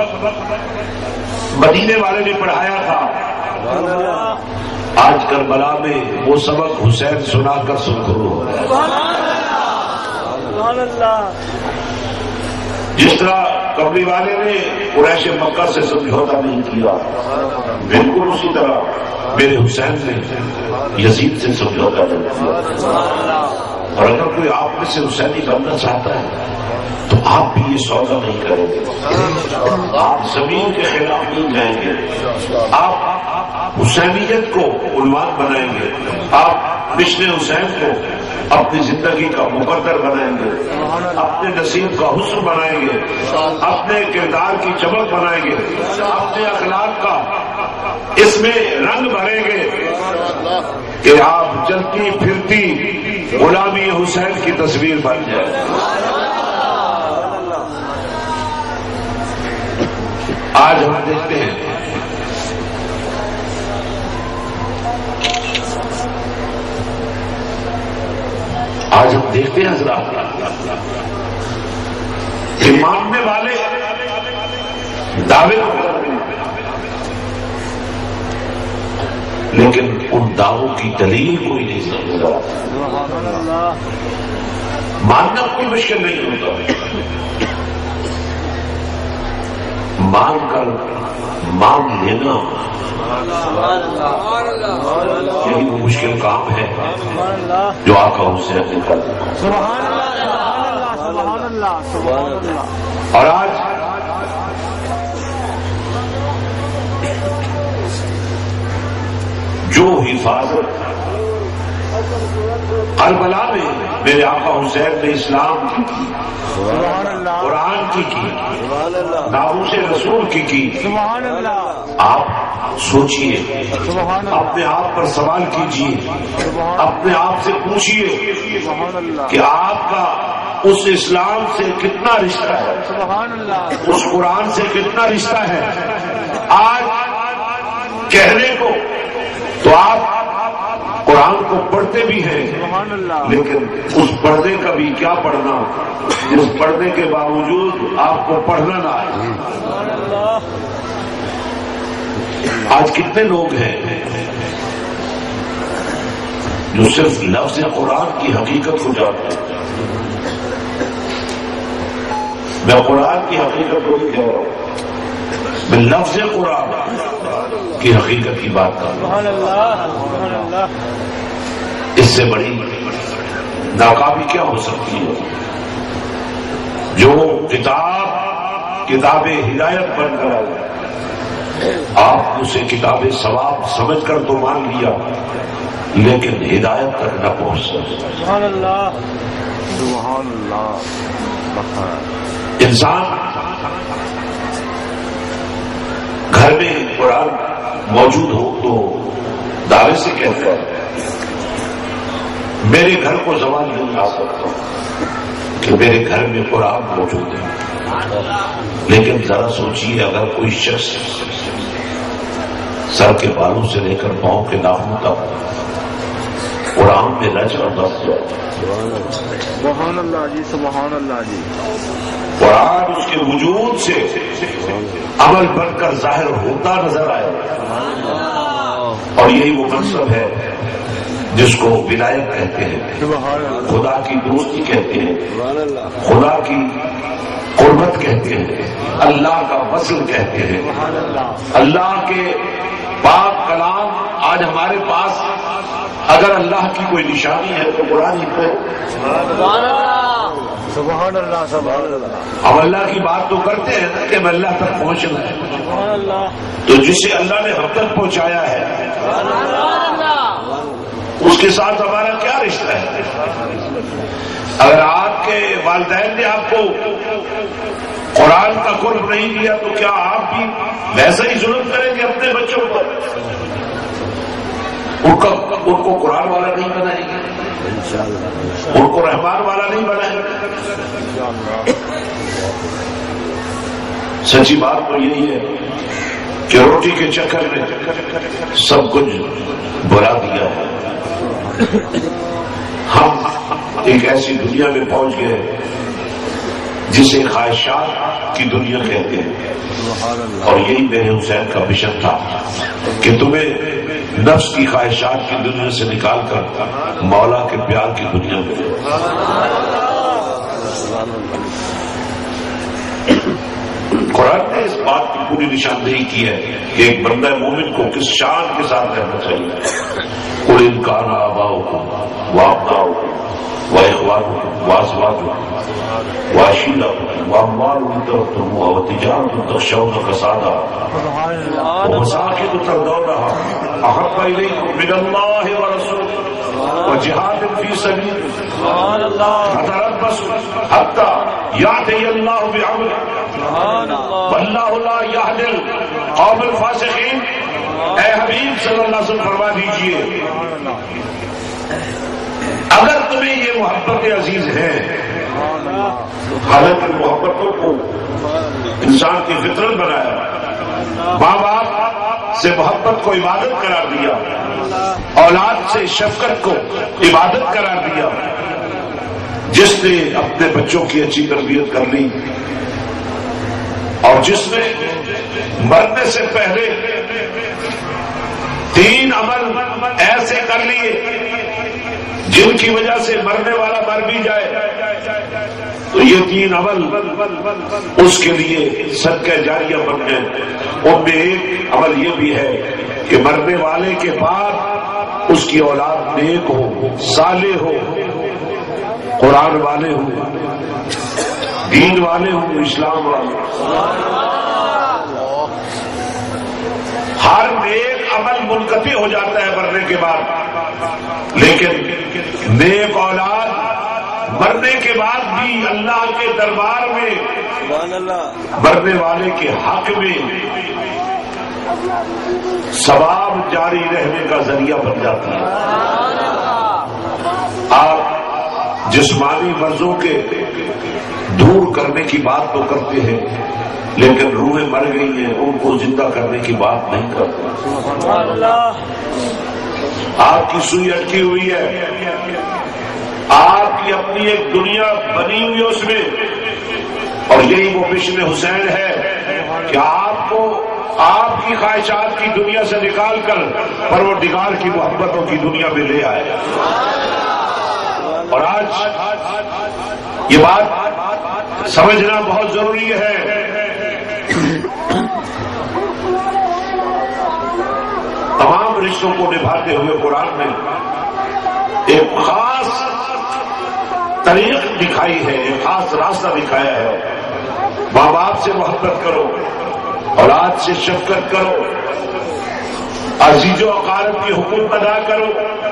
مدینے والے نے پڑھایا تھا، آج کربلا میں وہ سبق حسین سنا کر سرخرو ہو گیا. جس طرح قبلی والے نے قریش مکہ سے سمجھوتا نہیں کیا، بالکل اسی طرح میرے حسین نے یزید سے سمجھوتا نہیں کیا۔ اور اگر کوئی آپ میں سے حسینی بننا چاہتا ہے تو آپ بھی یہ سودا نہیں کریں گے، آپ زمین کے خلاف نہیں جائیں گے، آپ حسینیت کو عنوان بنائیں گے، آپ مشن حسین کو اپنی زندگی کا مقدر بنائیں گے، اپنے نصیب کا حسن بنائیں گے، اپنے کردار کی چمک بنائیں گے، اپنے اخلاق کا اس میں رنگ بھریں گے کہ آپ چلتی پھرتی غلامی حسین کی تصویر بن جائے۔ آج ہم دیکھتے ہیں آج ہم دیکھتے ہیں حضرات کہ ماننے والے دعوے لیکن ان دعووں کی دلیل کوئی نہیں سمجھتا۔ ماننا کوئی مشکل نہیں ہوتا، مان کر مان لینا یہی وہ مشکل کام ہے جو آقا حسین نے کر دیا۔ اور آج جو حفاظت کربلا میں میرے آقا حسین نے اسلام کی کی، قرآن کی کی، ناموس رسول کی کی، آپ سوچئے، اپنے آپ پر سوال کیجئے، اپنے آپ سے پوچھئے کہ آپ کا اس اسلام سے کتنا رشتہ ہے، اس قرآن سے کتنا رشتہ ہے۔ آج کہنے کو تو آپ قرآن کو پڑھتے بھی ہیں، لیکن اس پڑھنے کا بھی کیا پڑھنا جس پڑھنے کے باوجود آپ کو پڑھنا نہ آئے۔ آج کتنے لوگ ہیں جو صرف لفظ قرآن کی حقیقت کو جانتے ہیں۔ میں قرآن کی حقیقت کو نہیں کہہ رہا ہوں، میں لفظ قرآن کی حقیقت کی بات کر رہا ہوں۔ اس سے بڑی ناکامی کیا ہو سکتی ہے؟ جو کتاب کتاب ہدایت بن کر آئی، آپ اسے کتاب ثواب سمجھ کر تو مان لیا، لیکن ہدایت تک نہ پہنچ سکے۔ سبحان اللہ، سبحان اللہ۔ انسان گھر میں قرآن موجود ہو تو دعوے سے کہتا ہے میرے گھر کو زوال نہیں آ سکتا کہ میرے گھر میں قرآن موجود ہے، لیکن ذرا سوچیے اگر کوئی شخص سر کے بالوں سے لے کر پاؤں کے ناخن تک قرآن میں رچ اور بس جائے، سبحان اللہ جی، سبحان اللہ جی، قرآن اس کے وجود سے عمل بن کر ظاہر ہوتا نظر آئے، اور یہی وہ منصب ہے جس کو ولایت کہتے ہیں، خدا کی دوستی کہتے ہیں، خدا کی قربت کہتے ہیں، اللہ کا وصل کہتے ہیں۔ اللہ کے پاک کلام آج ہمارے پاس اگر اللہ کی کوئی نشانی ہے تو قرآن ہی ہے۔ سبحان اللہ، سبحان اللہ۔ ہم اللہ کی بات تو کرتے ہیں نا کہ ہم اللہ تک پہنچنا ہے، تو جسے اللہ نے ہم تک پہنچایا ہے اس کے ساتھ ہمارا کیا رشتہ ہے؟ اگر آپ کے والدین نے آپ کو قرآن کا قرب نہیں دیا تو کیا آپ بھی ویسا ہی ظلم کریں گے اپنے بچوں پر؟ ان کو ان کو قرآن والا نہیں بنائیں گے، ان کو رحمان والا نہیں بنائیں گے۔ سچی بات تو یہی ہے کہ روٹی کے چکر میں سب کچھ بلا دیا ہے۔ ہم ایک ایسی دنیا میں پہنچ گئے جسے خواہشات کی دنیا کہتے ہیں، اور یہی میرے حسین کا مشن تھا کہ تمہیں نفس کی خواہشات کی دنیا سے نکال کر مولا کے پیار کی دنیا میں قرآن نے اس بات کی پوری نشاندہی کی ہے کہ ایک بندہ مومن کو کس شان کے ساتھ رہنا چاہیے. قل ان کان آباؤکم وابناؤکم واخوانکم وازواجکم وعشیرتکم واموال اقترفتموها وتجارة تخشون کسادها ومساکن ترضونها احب الیکم من اللہ ورسولہ وجہاد فی سبیلہ فتربصوا حتی یأتی اللہ بامرہ واللہ لا یہدی القوم الفاسقین. اے حبیب صلی اللہ علیہ وسلم فرما دیجئے اگر تمہیں یہ محبت عزیز ہے، حالانکہ محبتوں کو انسان کی فطرت بنایا، ماں باپ سے محبت کو عبادت قرار دیا، اولاد سے شفقت کو عبادت قرار دیا. جس نے اپنے بچوں کی اچھی تربیت کر لی اور جس نے مرنے سے پہلے تین عمل ایسے کر لیے جن کی وجہ سے مرنے والا مر بھی جائے، تو یہ تین عمل اس کے لیے صدقہ جاریہ بن گئے. ان میں ایک عمل یہ بھی ہے کہ مرنے والے کے بعد اس کی اولاد نیک ہو، صالح ہو، قرآن والے ہوں، دین والے ہوں، اسلام والے. ہر نیک عمل منقطع ہو جاتا ہے مرنے کے بعد، لیکن نیک اولاد مرنے کے بعد بھی اللہ کے دربار میں مرنے والے کے حق میں ثواب جاری رہنے کا ذریعہ بن جاتا ہے. آپ جسمانی مرضوں کے دور کرنے کی بات تو کرتے ہیں، لیکن روحیں مر گئی ہیں، ان کو زندہ کرنے کی بات نہیں کرتے. آپ کی سوئی اٹکی ہوئی ہے، آپ کی اپنی ایک دنیا بنی ہوئی ہے اس میں، اور یہی وہ مشن حسین ہے کہ آپ کو آپ کی خواہشات کی دنیا سے نکال کر پروردگار کی محبتوں کی دنیا میں لے آئے. اور آج یہ بات سمجھنا بہت ضروری ہے. تمام رشتوں کو نبھاتے ہوئے قرآن میں ایک خاص طریق دکھائی ہے، ایک خاص راستہ دکھایا ہے. ماں باپ سے محبت کرو، اولاد سے شفقت کرو، عزیز و اقارب کی حقوق ادا کرو.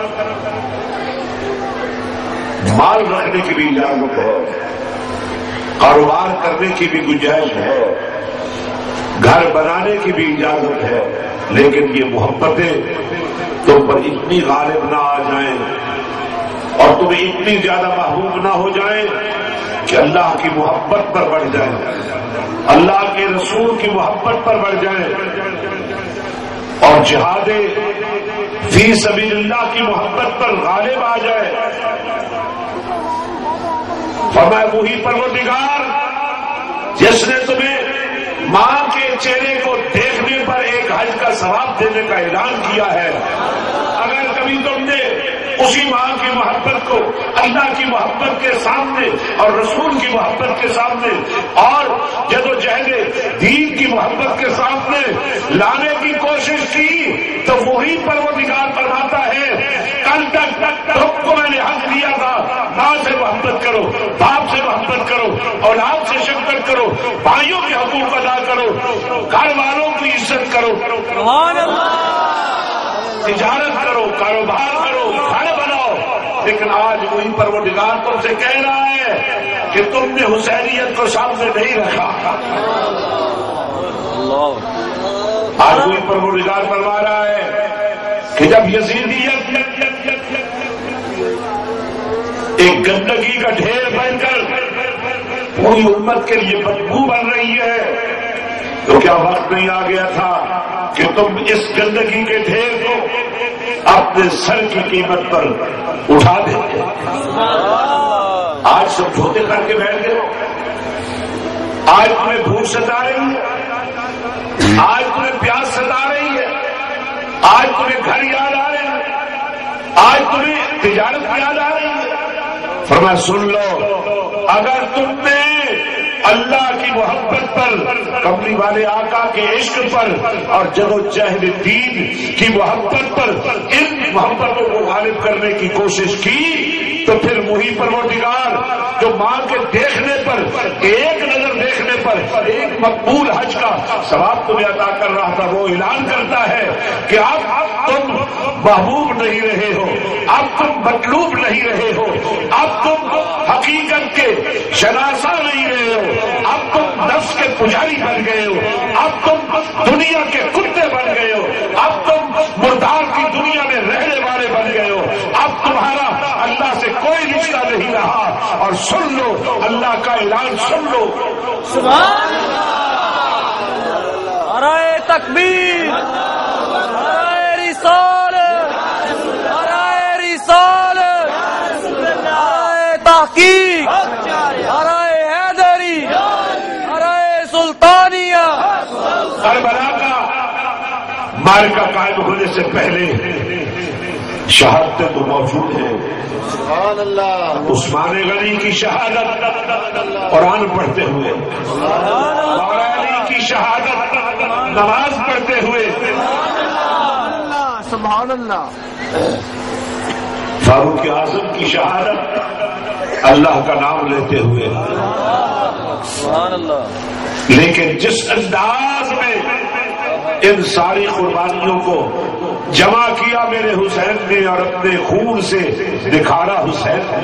مال رکھنے کی بھی اجازت ہے، کاروبار کرنے کی بھی گنجائش ہے، گھر بنانے کی بھی اجازت ہے، لیکن یہ محبتیں تم پر اتنی غالب نہ آ جائیں اور تمہیں اتنی زیادہ محبوب نہ ہو جائیں کہ اللہ کی محبت پر بڑھ جائیں، اللہ کے رسول کی محبت پر بڑھ جائیں اور جہاد فی سبیل اللہ کی محبت پر غالب آ جائے. فرمایا وہی پروردگار جس نے تمہیں ماں کے چہرے کو دیکھنے پر ایک حج کا ثواب دینے کا اعلان کیا ہے، اگر کبھی تم نے اسی ماں کی محبت کو اللہ کی محبت کے سامنے اور رسول کی محبت کے سامنے اور جدوجہد دین کی محبت کے سامنے لانے کی کوشش کی تو وہی پروردگار فرماتا ہے کل تک تک کو میں نے حق دیا تھا، ماں سے محبت کرو، باپ سے محبت کرو، اولاد سے شفقت کرو، بھائیوں کے حقوق ادا کرو، گھر والوں کی عزت کرو، سبحان اللہ، تجارت کرو، کاروبار کرو، گھر بناؤ. لیکن آج وہی پروردگار تم سے کہہ رہا ہے کہ تم نے حسینیت کو سامنے نہیں رکھا. آج وہی پروردگار فرما رہا ہے کہ جب یزیدیت ایک گندگی کا ڈھیر بن کر پوری امت کے لیے بدبو بن رہی ہے تو کیا وقت نہیں آ گیا تھا کہ تم اس گندگی کے ڈھیر کو اپنے سر کی قیمت پر اٹھا دیتے؟ آج سمجھوتے کر کے بیٹھ گئے، آج تمہیں بھوک ستا رہی ہے، آج تمہیں پیاس ستا رہی ہے، آج تمہیں گھر یاد آ رہے ہیں، آج تمہیں تجارت یاد آ رہی ہے. فرمایا سن لو اگر تم نے اللہ کی محبت پر، کملی والے آقا کے عشق پر اور جدوجہد دین کی محبت پر ان محبتوں کو غالب کرنے کی کوشش کی تو پھر وہی پروردگار جو ماں کے دیکھنے پر، ایک نظر دیکھنے پر ایک مقبول حج کا ثواب تمہیں عطا کر رہا تھا، وہ اعلان کرتا ہے کہ اب تم محبوب نہیں رہے ہو، اب تم مطلوب نہیں رہے ہو، اب تم حقیقت کے شناسا نہیں رہے ہو، اب تم نفس کے پجاری بن گئے ہو، اب تم دنیا کے کتے بن گئے ہو، اب تم مردار کی دنیا میں رہنے والے بن گئے ہو، اب تمہارا اللہ سے کوئی رشتہ نہیں رہا، اور سن لو اللہ کا اعلان، سن لو سبحان اللہ، نعرہ تکبیر، نعرہ رسالت، نعرہ رسالت، نعرہ تحقیق، نعرہ حیدری، نعرہ سلطانیہ۔ کربلا کا معرکہ قائم ہونے سے پہلے شہادتیں تو موجود ہیں، سبحان اللہ، عثمان غنی کی شہادت قرآن پڑھتے ہوئے، مولا علی کی شہادت نماز پڑھتے ہوئے، سبحان اللہ، فاروق اعظم کی شہادت اللہ کا نام لیتے ہوئے، سبحان اللہ۔ لیکن جس انداز میں ان ساری قربانیوں کو جمع کیا میرے حسین نے اور اپنے خون سے نکھارا حسین نے،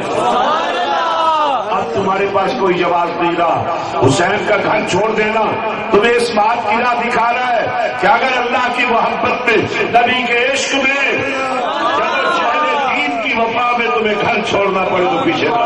اب تمہارے پاس کوئی جواز نہیں رہا۔ حسین کا گھر چھوڑ دینا تمہیں اس بات کی راہ دکھا رہا ہے کہ اگر اللہ کی محبت میں، نبی کے عشق میں، دین کی وفا میں تمہیں گھر چھوڑنا پڑے تو پیچھے نہ،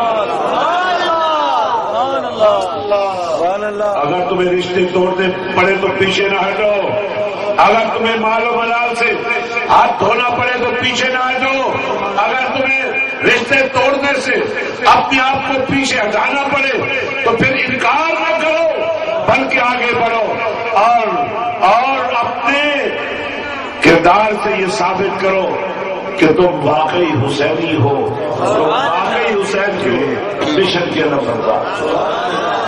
اگر تمہیں رشتے توڑنے پڑے تو پیچھے نہ ہٹو، اگر تمہیں مال و ملال سے ہاتھ دھونا پڑے تو پیچھے نہ ہٹو، اگر تمہیں رشتے توڑنے سے اپنے آپ کو پیچھے ہٹانا پڑے تو پھر انکار نہ کرو بلکہ آگے بڑھو، اور اور اپنے کردار سے یہ ثابت کرو کہ تم واقعی حسینی ہو، تم واقعی حسین کے مشن کے نمبردار۔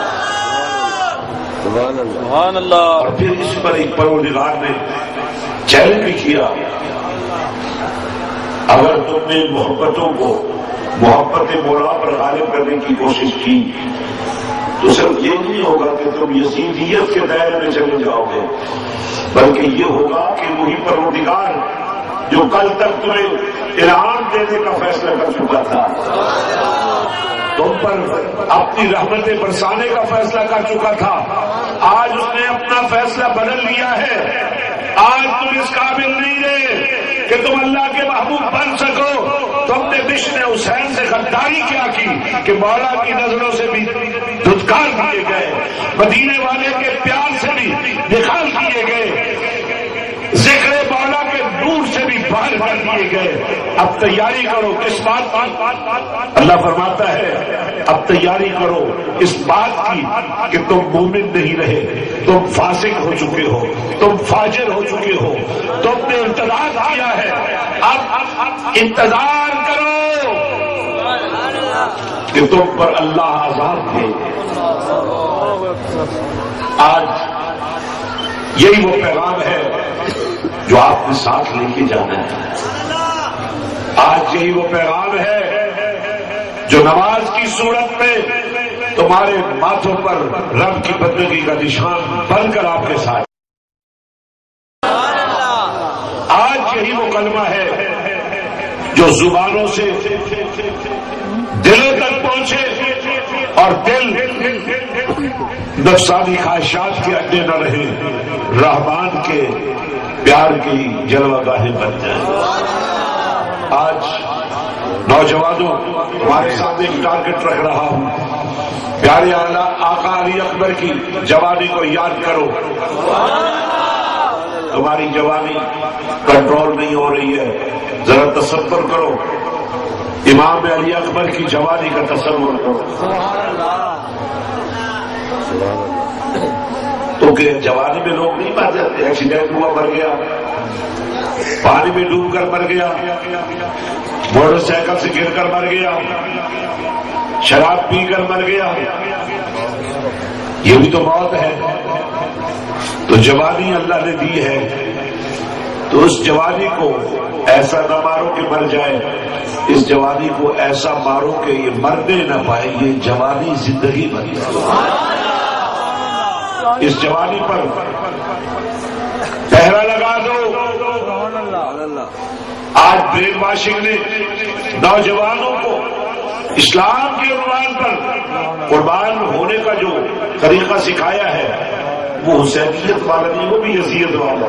سبحان اللہ۔ اور پھر اس پر ایک پروردگار نے چیلنج بھی کیا، اگر تم نے محبتوں کو محبت مولا پر غالب کرنے کی کوشش کی تو صرف یہ نہیں ہوگا کہ تم یزیدیت کے دائرے میں چلے جاؤ گے، بلکہ یہ ہوگا کہ وہی پروردگار جو کل تک تمہیں انعام دینے کا فیصلہ کر چکا تھا، تم پر اپنی رحمتیں برسانے کا فیصلہ کر چکا تھا، آج اس نے اپنا فیصلہ بدل لیا ہے۔ آج تم اس قابل نہیں رہے کہ تم اللہ کے محبوب بن سکو، تم نے بشر حسین سے غداری کیا کی کہ مولا کی نظروں سے بھی دھتکار دیے گئے، مدینے والے کے پیار سے بھی نکال دیے گئے، ذکر مولا کے نور سے بھی باہر کر دیے گئے۔ اب تیاری کرو کس بات کی؟ اللہ فرماتا ہے اب تیاری کرو اس بات کی کہ تم مومن نہیں رہے، تم فاسق ہو چکے ہو، تم فاجر ہو چکے ہو، تم نے انتظار کیا ہے، اب انتظار کرو کہ تم پر اللہ عذاب دے۔ آج یہی وہ پیغام ہے جو آپ کے ساتھ لے کے جانا ہے، آج یہی وہ پیغام ہے جو نماز کی صورت میں تمہارے ماتھوں پر رب کی بندگی کا نشان بن کر آپ کے ساتھ، آج یہی وہ کلمہ ہے جو زبانوں سے دلوں تک پہنچے اور دل نفسانی خواہشات کے اڈے نہ رہے، رحمان کے پیار کی جلوہ گاہیں بن جائیں۔ آج نوجوانوں تمہارے سامنے ایک ٹارگٹ رکھ رہا ہوں، پیارے آقا علی اکبر کی جوانی کو یاد کرو۔ تمہاری جوانی کنٹرول نہیں ہو رہی ہے، ذرا تصور کرو، امام علی اکبر کی جوانی کا تصور کرو۔ تو کہ جوانی میں لوگ نہیں مر جاتے، ایکسیڈنٹ ہوا مر گیا، پانی میں ڈوب کر مر گیا، موٹر سائیکل سے گر کر مر گیا، شراب پی کر مر گیا، یہ بھی تو موت ہے. تو جوانی اللہ نے دی ہے، تو اس جوانی کو ایسا نہ مارو کہ مر جائے، اس جوانی کو ایسا مارو کہ یہ مرنے نہ پائے، یہ جوانی زندگی بن جائے. اس جوانی پر پہرا لگا دو. آج برین واشنگ نے نوجوانوں کو اسلام کے عنوان پر قربان ہونے کا جو طریقہ سکھایا ہے وہ حسینیت والا نہیں، وہ بھی یزید والا.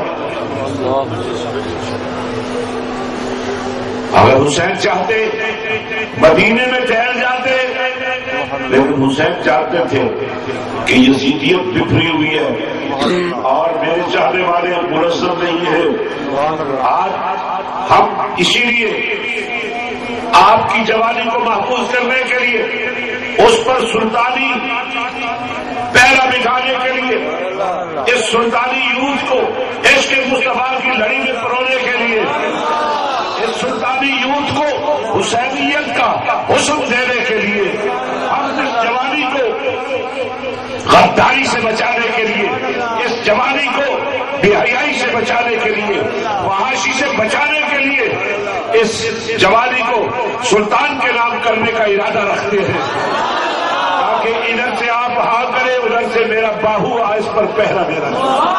اگر حسین چاہتے مدینے میں ٹھہر جاتے، لیکن حسین چاہتے تھے کہ یزیدیت بکھری ہوئی ہے اور میرے چاہنے والے منظم نہیں ہے. آج ہم اسی لیے آپ کی جوانی کو محفوظ کرنے کے لیے، اس پر سلطانی پہرا بٹھانے کے لیے، اس سلطانی یوتھ کو عشق مصطفیٰ کی لڑی میں پرونے کے لیے، اس سلطانی یوتھ کو حسینیت کا حسن دینے کے لیے، ہم اس جوانی کو غداری سے بچانے کے لیے، اس جوانی کو بے حیائی سے بچانے کے لیے، فحاشی سے بچانے کے لیے اس جوانی کو سلطان کے نام کرنے کا ارادہ رکھتے ہیں، تاکہ ادھر سے آپ ہاں کریں، ادھر سے میرا باہو آ اس پر پہرا دینا.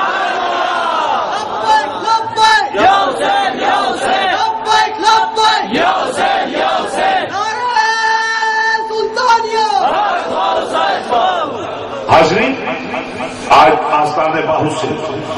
حاضرین، آج آستان باہو سے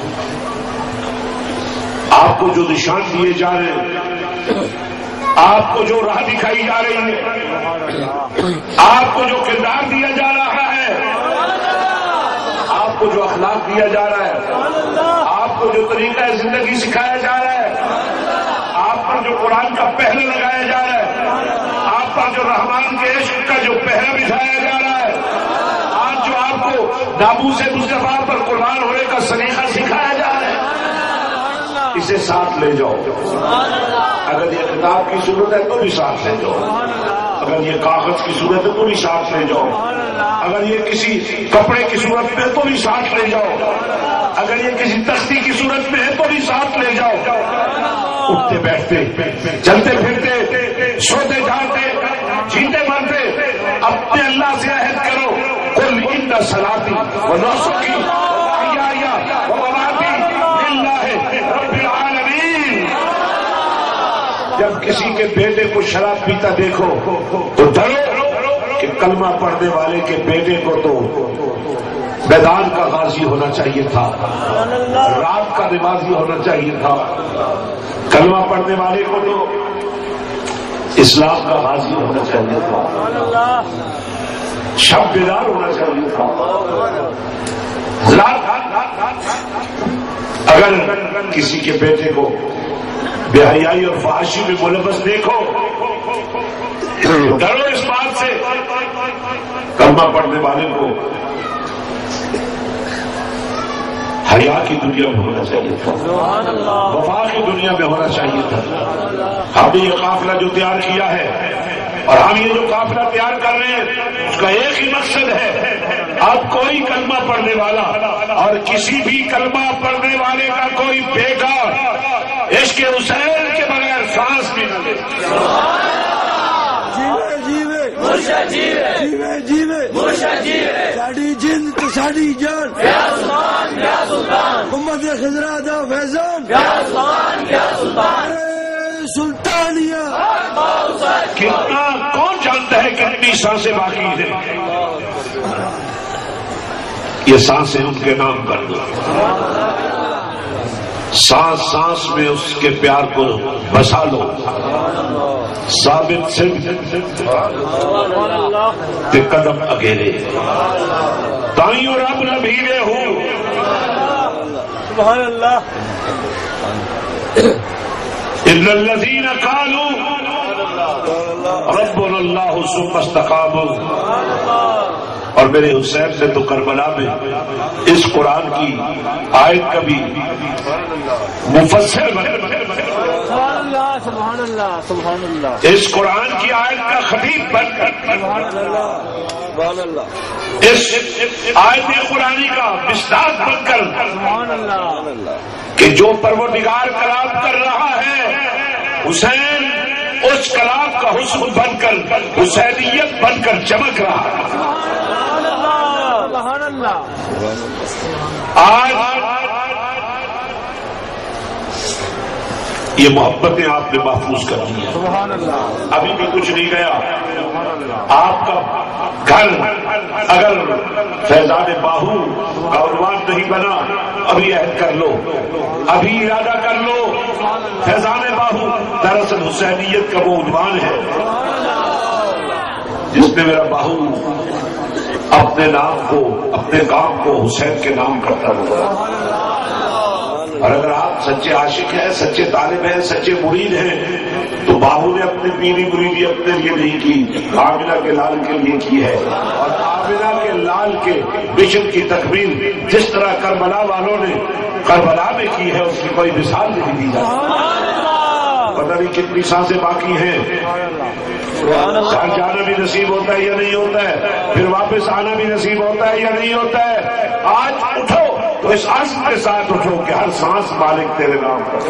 آپ کو جو نشان دیے جا رہے ہیں، آپ کو جو راہ دکھائی جا رہی ہے، آپ کو جو کردار دیا جا رہا ہے، آپ کو جو اخلاق دیا جا رہا ہے، آپ کو جو طریقہ زندگی سکھایا جا رہا ہے، آپ پر جو قرآن کا پہرا لگایا جا رہا ہے، آپ پر جو رحمان کے عشق کا جو پہرا بٹھایا جا رہا ہے، آج جو آپ کو ناموس مصطفیٰ پر قربان ہونے کا سلیقہ سکھایا جا رہا ہے، اسے ساتھ لے جاؤ. اگر یہ کتاب کی صورت ہے تو بھی ساتھ لے جاؤ، اگر یہ کاغذ کی صورت ہے تو بھی ساتھ لے جاؤ، اگر یہ کسی کپڑے کی صورت میں ہے تو بھی ساتھ لے جاؤ، اگر یہ کسی تختی کی صورت میں ہے تو بھی ساتھ لے جاؤ. اٹھتے بیٹھتے، چلتے پھرتے، سوتے جاتے، جیتے مرتے اپنے اللہ سے عہد کرو، قل ان صلاتی و نسکی و محیای و مماتی للہ رب العالمین. جب کسی کے بیٹے کو شراب پیتا دیکھو تو ڈرو کہ کلمہ پڑھنے والے کے بیٹے کو تو میدان کا غازی ہونا چاہیے تھا، رات کا نمازی ہونا چاہیے تھا. کلمہ پڑھنے والے کو تو اسلام کا غازی ہونا چاہیے تھا، شب بیدار ہونا چاہیے تھا. اگر کسی کے بیٹے کو بے حیائی اور فحاشی میں ملوث دیکھو، ڈرو اس بات سے کلمہ پڑھنے والے کو حیا کی دنیا میں ہونا چاہیے تھا، وفا کی دنیا میں ہونا چاہیے تھا. ہم نے یہ قافلہ جو تیار کیا ہے اور ہم یہ جو قافلہ تیار کر رہے ہیں، اس کا ایک ہی مقصد ہے، اب کوئی کلمہ پڑھنے والا اور کسی بھی کلمہ پڑھنے والے کا کوئی بیٹا عشق حسین کے بغیر سانس بھی نہ لے. جیوے مرشد جیوے جیوے جیوے مرشد جیوے، ساڈی جند تے ساڈی جان، یا سلطان یا سلطان، محمد خضرا دا فیضان، یا سلطان یا سلطان، سلطانیہ. کتنا کون جانتا ہے کتنی سانسیں باقی ہیں؟ یہ سانسیں ان کے نام کر دو. سانس سانس میں اس کے پیار کو بسا لو. ثابت سے قدم اگیرے تائیوں رب نبھیرے ہوں. سبحان اللہ. ان الذین قالوا ربنا اللہ ثم استقاموا. اور میرے حسین نے تو کربلا میں اس قرآن کی آیت کا بھی مفسر بنے. سبحان اللہ سبحان اللہ سبحان اللہ. اس قرآن کی آیت کا خطیب بن کر، سبحان اللہ سبحان اللہ. اس آیت قرآنی کا مصداق بن کر، سبحان اللہ کہ جو پروردگار کلام کر رہا ہے، حسین اس کلام کا حسن بن کر، حسینیت بن کر چمک رہا ہے. سبحان اللہ. آج یہ محبتیں آپ نے محفوظ کر دی ہیں. سبحان اللہ. ابھی بھی کچھ نہیں گیا. آپ کا گھر اگر فیضان باہو کا عنوان نہیں بنا، ابھی عہد کر لو، ابھی ارادہ کر لو. فیضان باہو دراصل حسینیت کا وہ عنوان ہے جس میں میرا باہو اپنے نام کو، اپنے کام کو حسین کے نام کرتا ہوگا. اور اگر آپ سچے عاشق ہیں، سچے طالب ہیں، سچے مرید ہیں، تو باہو نے اپنی پیری مریدی اپنے لیے نہیں کی، آمنہ کے لال کے لیے کی ہے. اور آمنہ کے لال کے مشن کی تکمیل جس طرح کربلا والوں نے کربلا میں کی ہے، اس کی کوئی مثال نہیں دی جاتی. پتہ نہیں کتنی سانسیں باقی ہیں. گھر جانا بھی نصیب ہوتا ہے یا نہیں ہوتا ہے، پھر واپس آنا بھی نصیب ہوتا ہے یا نہیں ہوتا ہے. آج اٹھو تو اس عزم کے ساتھ اٹھو کہ ہر سانس مالک تیرے نام پر.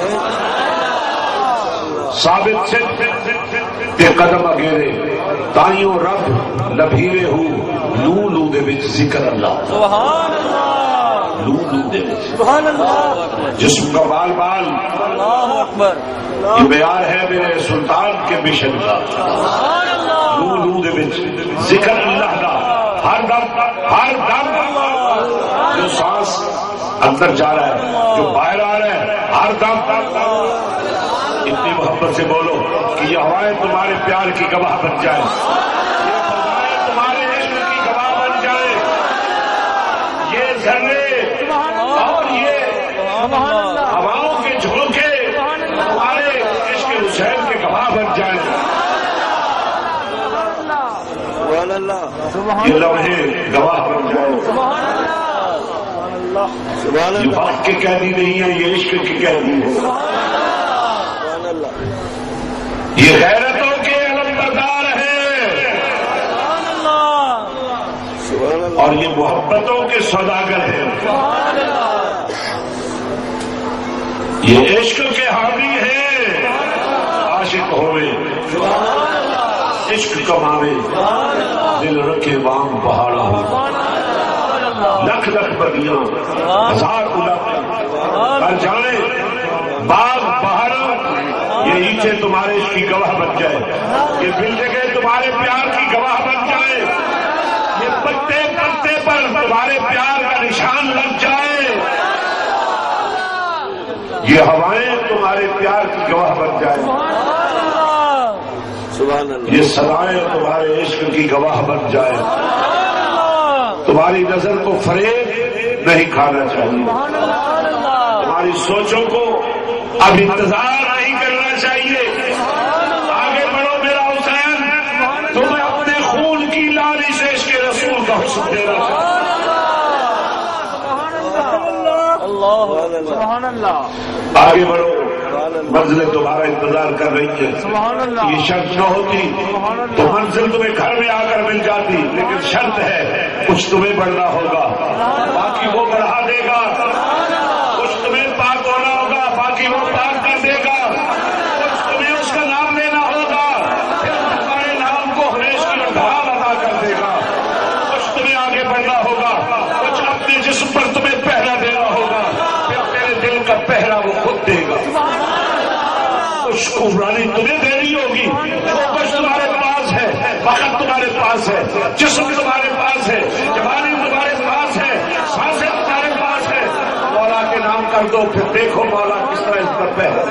ثابت سے کہ قدم اگیرے تائیوں رب لبھیرے ہو لو لو دے وچ ذکر اللہ. سبحان اللہ. لو لو دے وچ سبحان اللہ. جسم کا بال بال. اللہ اکبر. یہ معیار ہے میرے سلطان کے مشن کا. لو لو دے وچ ذکر اللہ کا. ہر دم ہر دم جو سانس اندر جا رہا ہے، جو باہر آ رہا ہے، ہر دم اتنی محبت سے بولو کہ یہ ہوائیں تمہارے پیار کی گواہ بن جائے، یہ فضائیں تمہارے عشق کی گواہ بن جائے، یہ ذرے اور یہ ہواؤں کے جھونکے تمہارے عشق حسین کے گواہ بن جائیں. یہ لمحے گواہ بن جائے. یہ وقت کی قیدی نہیں ہے، یہ عشق کی قیدی ہے. یہ غیرتوں کے علمبردار ہیں اور یہ محبتوں کے سوداگر ہیں. یہ عشق کے حامی ہیں. عاشق ہوئے، عشق کماوے، دل رکھے وام پہاڑا ہو. لکھ لکھ بدیاں ہزار گلاب کر جانے باغ بہار. یہ اینٹیں تمہارے عشق کی گواہ بن جائے، یہ بلڈنگیں تمہارے پیار کی گواہ بن جائے، یہ پتے پتے پر تمہارے پیار کا نشان لگ جائے، یہ ہوائیں تمہارے پیار کی گواہ بن جائے، یہ سدائیں تمہارے عشق کی گواہ بن جائے. تمہاری نظر کو فریب نہیں کھانا چاہیے، تمہاری سوچوں کو اب انتظار نہیں کرنا چاہیے. آگے بڑھو میرا حسین، تمہیں اپنے خون کی لالی سے اس کے رسول کا حسن دینا چاہیے. آگے بڑھو، منزلیں تمہارا انتظار کر رہی ہے. یہ شرط نہ ہوتی تو منزل تمہیں گھر میں آ کر مل جاتی، لیکن شرط ہے کچھ تمہیں بڑھنا ہوگا، باقی وہ بڑھا دے گا. کچھ تمہیں پاک ہونا ہوگا، باقی وہ پاک کر دے گا. کچھ تمہیں اس کا نام لینا ہوگا، پھر تمہارے نام کو ہمیش کی ڈھال ادا کر دے گا. کچھ تمہیں آگے بڑھنا ہوگا، کچھ اپنے جسم پر تمہیں پہرا دینا ہوگا، پھر تیرے دل کا پہرا وہ خود دے گا. کچھ حکمرانی تمہیں دینی ہوگی، کچھ تمہارے پاس ہے، وقت تمہارے پاس ہے، جسم تمہارے پاس ہے، جوانی تمہارے پاس ہے، سانسیں تمہارے پاس ہے. مولا کے نام کر دو، پھر دیکھو مولا کس طرح اس پر پہرا.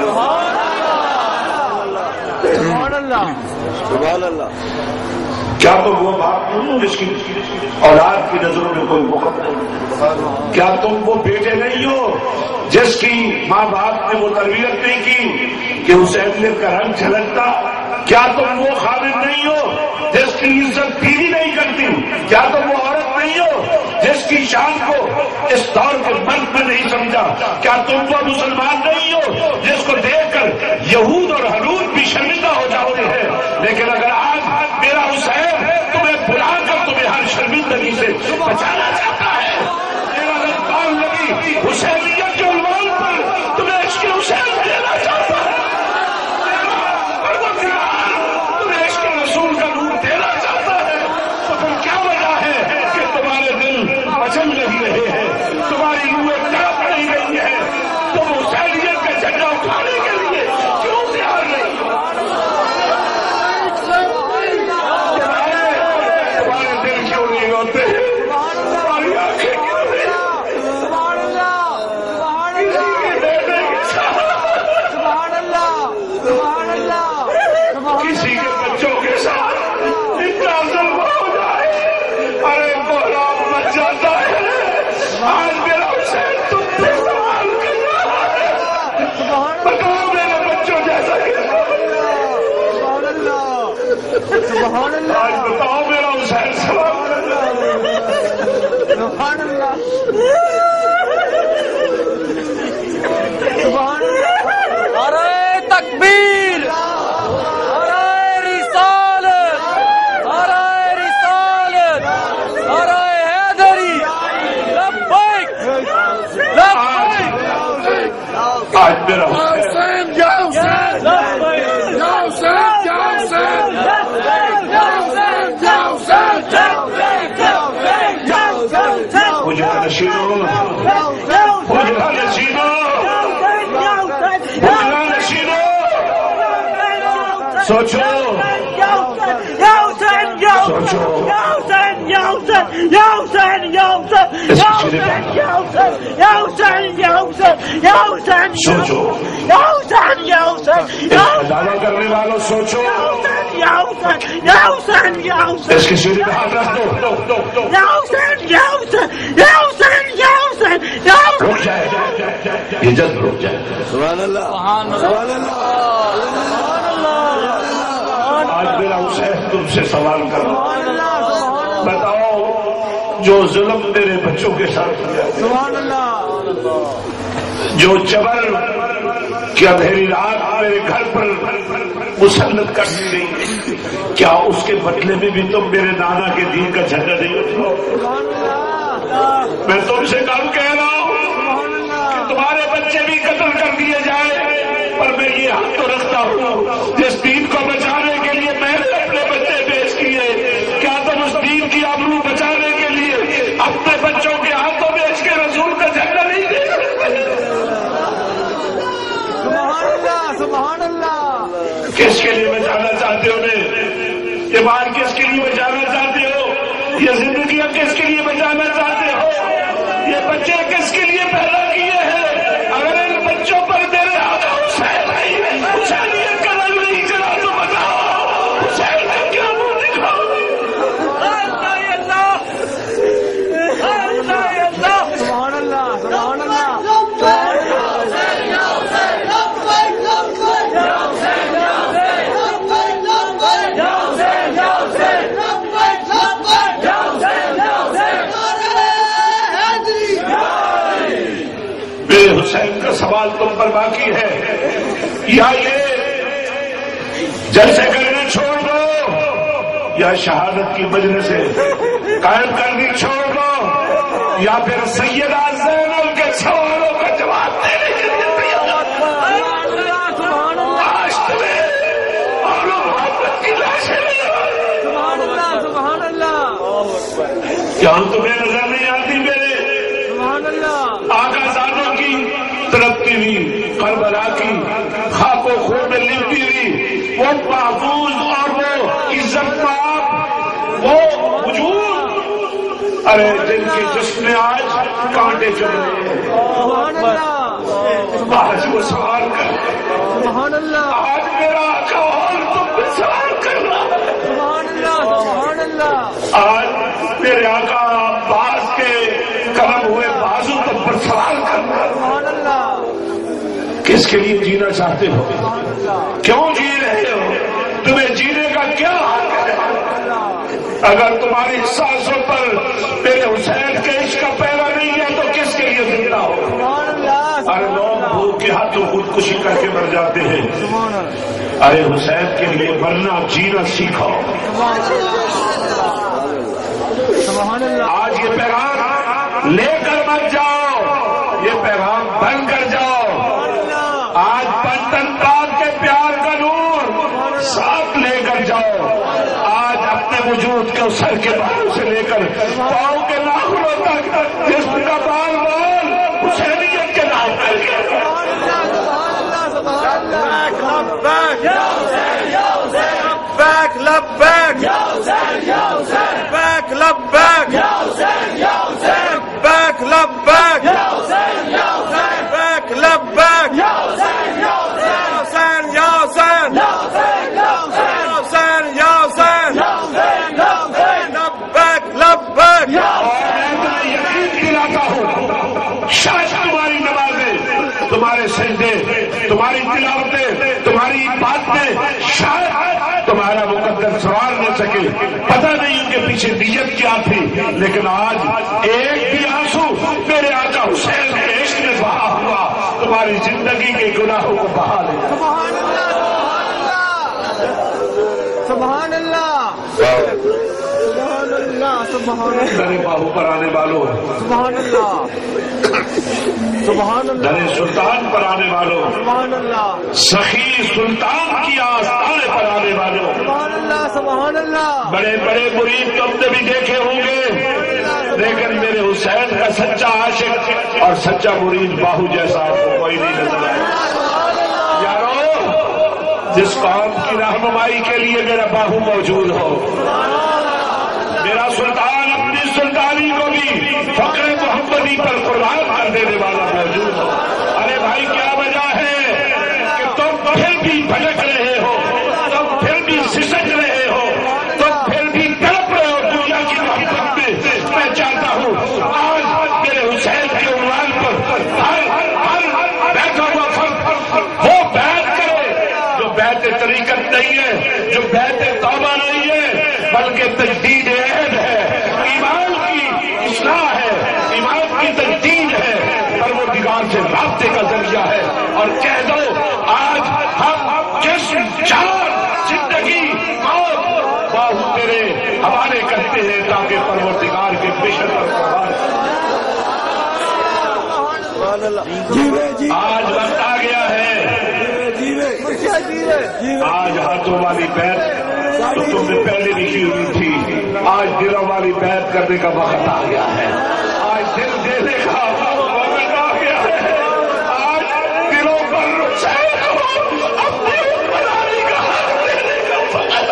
سبحان اللہ. کیا تم وہ باپ جس کی اولاد کی نظروں میں کوئی مقدم؟ کیا تم وہ بیٹے نہیں ہو جس کی ماں باپ نے وہ تربیت نہیں کی کہ حسین کا رنگ چھلکتا؟ کیا تم وہ خادم نہیں ہو جس کی عزت بیوی نہیں کرتی؟ کیا تم وہ عورت نہیں ہو جس کی شان کو اس دور کے مرد میں نہیں سمجھا، کیا تم وہ مسلمان نہیں ہو جس کو دیکھ کر یہود اور ہنود بھی شرمندہ ہو جاتے ہیں؟ لیکن اگر آج میرا حسین تمہیں بلا کر تمہیں ہر شرمندگی سے بچانا چاہتا ہے، میرا رمضان نبی حسینیت کے عنوان پر تمہیں عشق حسین دینا چاہتا ہے، تمہیں عشق رسول کا نور دینا چاہتا ہے، تو پھر کیا وجہ ہے کہ تمہارے دل مچل نہیں رہے ہیں، تمہاری روحیں تڑپ نہیں رہی ہیں، تم حسینیت کا جھنڈا اٹھانے کے لیے کیوں تیار نہیں؟ تمہارے دل کیوں نہیں ہوتے؟ تمہاری آنکھیں کیوں نہیں؟ کسی کے بچوں کے ساتھ اتنا ظلم ہو جائے، ارے بہرام مچ جاتا ہے۔ آج میرا حسین تم سے سوال کر رہا ہے، بتاؤ میرے بچوں جیسا کہ آج بتاؤ میرا حسین سوال کر رہا ہے۔ نعرہ تکبیر، نعرہ رسالت، نعرہ رسالت، نعرہ حیدری، لبیک لبیک۔ آج میرا حسین مجھے نشینو مجھے نشینو مجھے نشینو سوچو سوچو دعویٰ کرنے والوں سوچو، اس کی سیڑھی پہ ہاتھ رکھ دو، رک جائے یہ جذب رک جائے۔ سبحان اللہ، سبحان اللہ۔ آج میرا حسین تم سے سوال کر رہا ہوں، بتاؤ جو ظلم میرے بچوں کے ساتھ کیا، جو جبر کی اندھیری رات میرے گھر پر مسلط کر دی گئی، کیا اس کے بدلے میں بھی تم میرے نانا کے دین کا جھنڈا نہیں اٹھاؤ؟ میں تم سے کم کہہ رہا ہوں کہ تمہارے بچے بھی قتل کر دیے جائیں، پر میں یہ حق تو رکھتا ہوں جس دین کو بچانے کے لیے میں نے اپنے بچے پیش کیے، کیا تم اس دین کی آبرو بچانے کے لیے اپنے بچوں کے ہاتھوں میں عشق رسول کا جھنڈا نہیں دے سکتے؟ سبحان اللہ۔ کس کے لیے بچانا چاہتے ہو؟ یہ مال کس کے لیے بچانا چاہتے ہو؟ یہ زندگیاں کس کے لیے بچانا چاہتے ہو؟ یہ بچے کس کے لیے پیدا کیے ہیں؟ اگر ان بچوں پر میرے آقا حسین حسینیت کا رنگ نہیں چلا تو بتاؤ حسین نے کیا منہ دکھاؤ؟ سبحان اللہ، سبحان اللہ۔ حسین کا سوال تم پر باقی ہے، یا یہ جلسے کرنے چھوڑ دو، یا شہادت کی مجلس سے قائم کرنے چھوڑ دو، یا پھر سیدہ زینب کے سوالوں کا جواب دینے کے لیے تیار۔ آج تمہیں اور محمد کی لاشیں سبحان اللہ، سبحان اللہ۔ کیا تمہیں نظر نہیں آتی میرے سبحان اللہ۔ آقا زادوں کی تڑپتی ہوئی کربلا کی خاک و خون میں لپٹی ہوئی وہ محفوظ اور وہ عزت مآب وہ وجود، ارے جن کے جسم میں آج کانٹے چل رہے ہیں، سبحان اللہ، آج وہ سوال کر، سبحان اللہ، آج میرا آقا اور تم پہ سوال کر رہا ہے، سبحان اللہ، سبحان اللہ۔ آج میرے آقا عباس کے قلم ہوئے بازو تم پر سوال کر رہا ہے۔ سبحان اللہ۔ کس کے لیے جینا چاہتے ہو؟ کیوں جی رہے ہو؟ تمہیں جینے کا کیا حق ہے؟ اگر تمہاری سانسوں پر میرے حسین کے تو خودکشی کر کے مر جاتے ہیں. ارے حسین کے لیے مرنا جینا سیکھو. آج یہ پیغام لے کر مت جاؤ، یہ پیغام بن کر جاؤ. آج پنجتن پاک کے پیار کا نور ساتھ لے کر جاؤ. آج اپنے وجود کے سر کے بالوں سے لے کر پاؤں کے ناخنوں تک جسم کا بال بال حسینیت کے نام کر کے back, love back, back, love back, back, love back, back, love back, Hussein, ya Hussein, Hussein, ya Hussein, love back, love back. یقین دلاتا ہوں شاید تمہاری نمازیں، تمہارے سجدے، تمہاری تلاوتیں، تمہاری باتیں شاید تمہارا مقدر سوال نہ سکے. پتہ نہیں ان کے پیچھے نیت کیا تھی، لیکن آج ایک بھی آنسو میرے آقا حسین کے عشق میں بہا ہوا تمہاری زندگی کے گناہوں کو بہا لے. سبحان اللہ، سبحان اللہ، سبحان اللہ. درے باہو پر آنے والوں، سبحان اللہ، سبحان اللہ. درے سلطان پر آنے والوں، سبحان اللہ، سخی سلطان کی آستانے پر آنے والوں، سبحان اللہ، سبحان اللہ. بڑے بڑے مرید تم نے بھی دیکھے ہوں گے، لیکن میرے حسین کا سچا عاشق اور سچا مرید باہو جیسا آپ کو کوئی نہیں نظر آیا. یارو، جس قوم کی رہنمائی کے لیے میرا باہو موجود ہو، میرا سلطان اپنی سلطانی کو بھی فقر محمدی پر قربان کر دینے والا موجود ہو. ارے بھائی کیا وجہ ہے کہ تم پھر بھی بھٹک رہے ہو، تم پھر بھی سسک رہے ہو، تم پھر بھی تڑپ رہے ہو دنیا کی محبت میں. میں چاہتا ہوں آج میرے حسین کے عنوان پر ہر ہر بیٹھا ہوا فرد وہ بیعت کرے جو بیعت طریقت نہیں ہے، جو بیعت توبہ نہیں ہے، بلکہ تجدید عہد ہے، ایمان کی اصلاح ہے، ایمان کی تجدید ہے، پروردگار سے رابطے کا ذریعہ ہے. اور کہہ دو آج ہم جسم جان زندگی موت باہو تیرے حوالے کرتے ہیں تاکہ پروردگار کے مشن پر آج وقت آ گیا ہے. آج ہاتھوں والی بیعت تو تم نے پہلے لکھی ہوئی تھی، آج دلوں والی بیعت کرنے کا وقت آ گیا ہے. آج دل دینے کا وقت آ گیا ہے. آج دلوں پر اپنے بنانے کا حق دینے کا وقت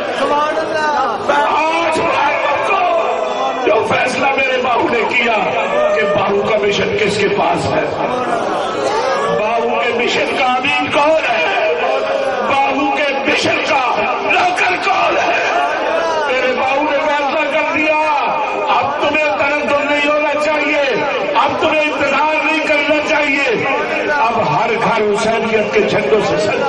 آج جو فیصلہ میرے باہو نے کیا کہ باہو کا مشن کس کے پاس ہے، باہو کے مشن کا امین کون ہے، باہو کے مشن کا نوکر کون ہے. میرے باہو نے فیصلہ کر دیا اب تمہیں تردد نہیں ہونا چاہیے، اب تمہیں انتظار نہیں کرنا چاہیے. اب ہر گھر حسینیت کے جھنڈوں سے سجے.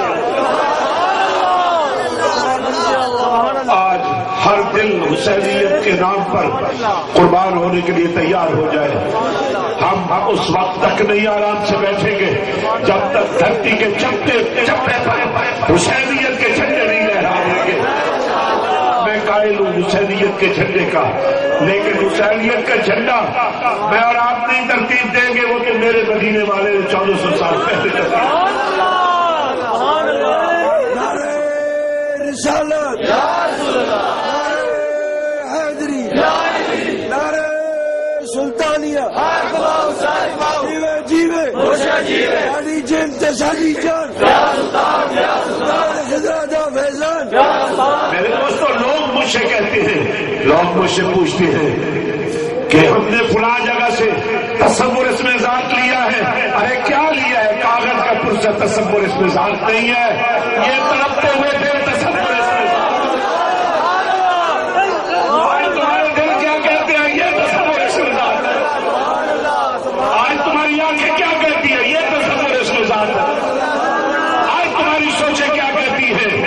آج ہر دل حسینیت کے نام پر قربان ہونے کے لیے تیار ہو جائے. ہم اس وقت تک نہیں آرام سے بیٹھیں گے جب تک دھرتی کے چپے چپے پر حسینیت کے جھنڈے نہیں لہرائیں گے. میں قائل ہوں حسینیت کے جھنڈے کا، لیکن حسینیت کا جھنڈا میں اور آپ نہیں ترتیب دیں گے، وہ تو میرے مدینے والے نے چودہ سو سال پہلے ترتیب. رسالت، حیدری، نعرہ سلطانیہ، جیوے جیوے ساڈی جن تے ساڈی جان، حضرت فیضان. میرے دوستوں، لوگ مجھ سے کہتے ہیں، لوگ مجھ سے پوچھتے ہیں کہ ہم نے فلاں جگہ سے تصور اس میں ذات لیا ہے. ارے کیا لیا ہے؟ کاغذ کا پرسہ تصور اس میں ذات نہیں ہے. یہ تڑپتے ہوئے تھے تصور اس میں ذات. آج تمہارے دل کیا کہتے ہیں؟ یہ تصور اس میں ذات ہے. آج تمہاری آنکھیں کیا کہتی ہے؟ یہ تصور اس میں ذات ہے. آج تمہاری سوچیں کیا کہتی ہے؟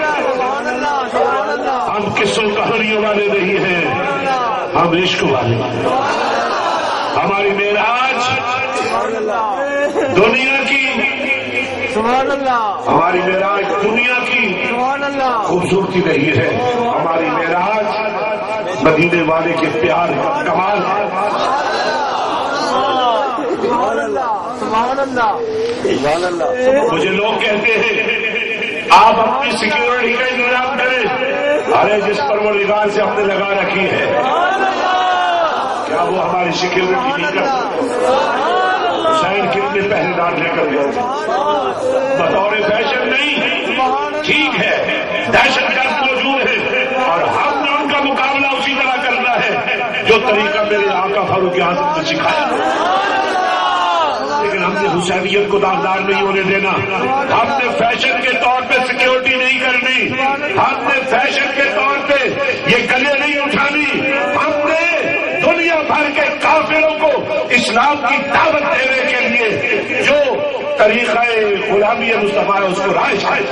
ہم قصوں کہانیوں والے نہیں ہیں، ہم عشق والے. ہماری معراج دنیا کی سبحان اللہ. ہماری معراج دنیا کی سبحان اللہ. خوبصورتی نہیں ہے، ہماری معراج مدینے والے کے پیار کا کمال ہے. سبحان اللہ. سبحان اللہ. سبحان اللہ. مجھے لوگ کہتے ہیں آپ اپنی سیکورٹی کا انتظام کریں. ارے جس پروردگار سے ہم نے لگا رکھی ہے کیا وہ ہماری سیکورٹی نہیں کر سکتے؟ حسین کتنے پہلے دار لے کر گئے بطور فیشن نہیں. ٹھیک ہے دہشت گرد موجود ہے اور ہم نے ان کا مقابلہ اسی طرح کرنا ہے جو طریقہ میرے آقا فاروق اعظم نے سکھایا. لیکن ہم نے حسینیت کو داغدار نہیں ہونے دینا. ہم نے فیشن کے طور پہ سیکورٹی نہیں کرنی. ہم نے فیشن کے طور پہ یہ گلے نہیں اٹھانی. ہم نے دنیا بھر کے کافروں کو اسلام کی دعوت دینے کے لیے جو طریقہ غلامی مصطفیٰ ہے اس کو رائج ہے.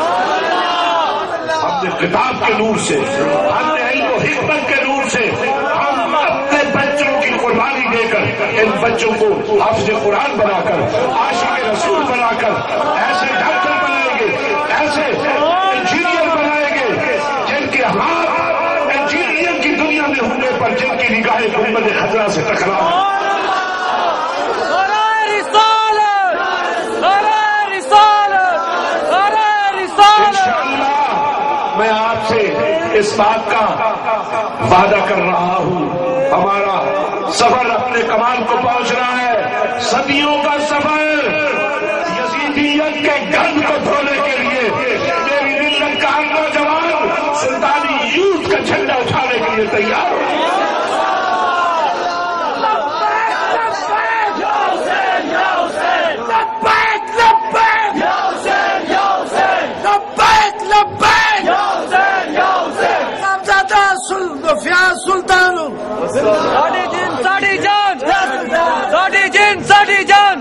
ہم نے کتاب کے نور سے، ہم نے علم و حکمت کے نور سے، ہم اپنے بچوں کی قربانی دے کر ان بچوں کو حافظ قرآن بنا کر، عاشق رسول بنا کر ایسے ڈاکٹر بنائیں گے، ایسے انجینئر بنائیں گے جن کے ہاتھ انجینئر کی دنیا میں ہونے پر جن کی نگاہیں گنبد خضرا سے ٹکرا. میں آپ سے اس بات کا وعدہ کر رہا ہوں ہمارا سفر اپنے کمال کو پہنچ رہا ہے. صدیوں کا سفر یزیدیت کے گند کو دھونے کے لیے میری ملت کا ہر نوجوان سلطانی یوتھ کا جھنڈا اٹھانے کے لیے تیار ہو. سلطان ساڑی جن ساڑی جان ساڑی جن ساڑی جان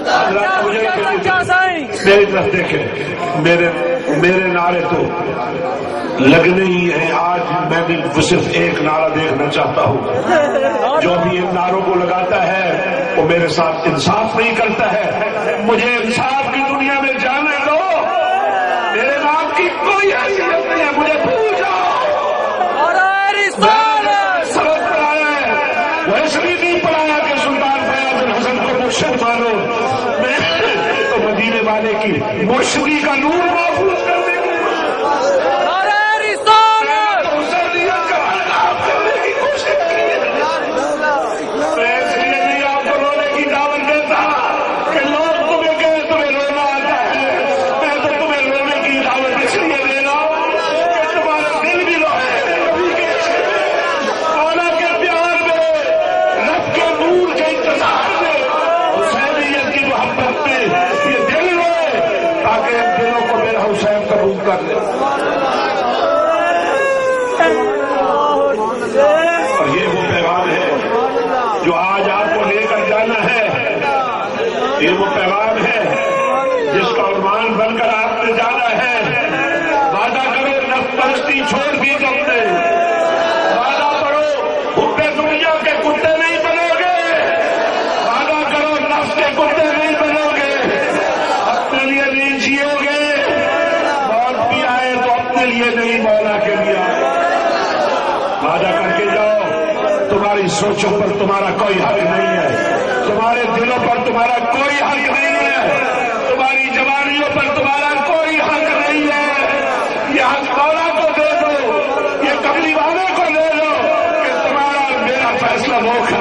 میری طرف دیکھیں، میرے میرے نعرے تو لگنے ہی ہیں. آج میں بھی صرف ایک نعرہ دیکھنا چاہتا ہوں. جو بھی ان نعروں کو لگاتا ہے وہ میرے ساتھ انصاف نہیں کرتا ہے. مجھے انصاف کی دنیا میں جانے دو. میرے نام کی کوئی حیثیت نہیں ہے. مجھے بھول جاؤ. سبق پڑھایا ہے وہ اس لیے نہیں پڑھایا کہ سلطان فیاض الحسن کو مرشد مانو. میں تو مدینے والے کی مرشدی کا نور محفوظ کرنے کی کوشش کی. میں اس لیے نہیں آپ کو رونے کی دعوت دیتا کہ لوگ تمہیں کہے تمہیں رونا آتا ہے. میں تو تمہیں رونے کی دعوت اس لیے دے رہا ہوں کہ تمہارا دل بھی روئے. نور کے انتظار میں حسینیت کی محبت میں یہ دل روئے تاکہ ان دلوں کو میرا حسین قبول کر لے. اور یہ وہ پیغام ہے جو آج آپ کو لے کر جانا ہے. یہ وہ پیغام ہے جس کا عنوان بن کر آپ نے جانا ہے. وعدہ کرو نفس پرستی چھوڑ دی تم نے. وعدہ کرو حبے دنیا کے کتے نہیں بنو گے. وعدہ کرو نفس کے کتے نہیں بنو گے. اپنے لیے نہیں جیو گے. موت بھی آئے تو اپنے لیے نہیں مولا کے لیے آئے. وعدہ کر کے جاؤ. تمہاری سوچوں پر تمہارا کوئی حق نہیں ہے. تمہارے دلوں پر تمہارا کوئی حق نہیں ہے. تمہاری جوانیوں پر تمہارا کوئی حق نہیں ہے. یہ حق مولا کو دے دو. یہ کملی والے کو دے دو کہ تمہارا میرا فیصلہ وہ کر.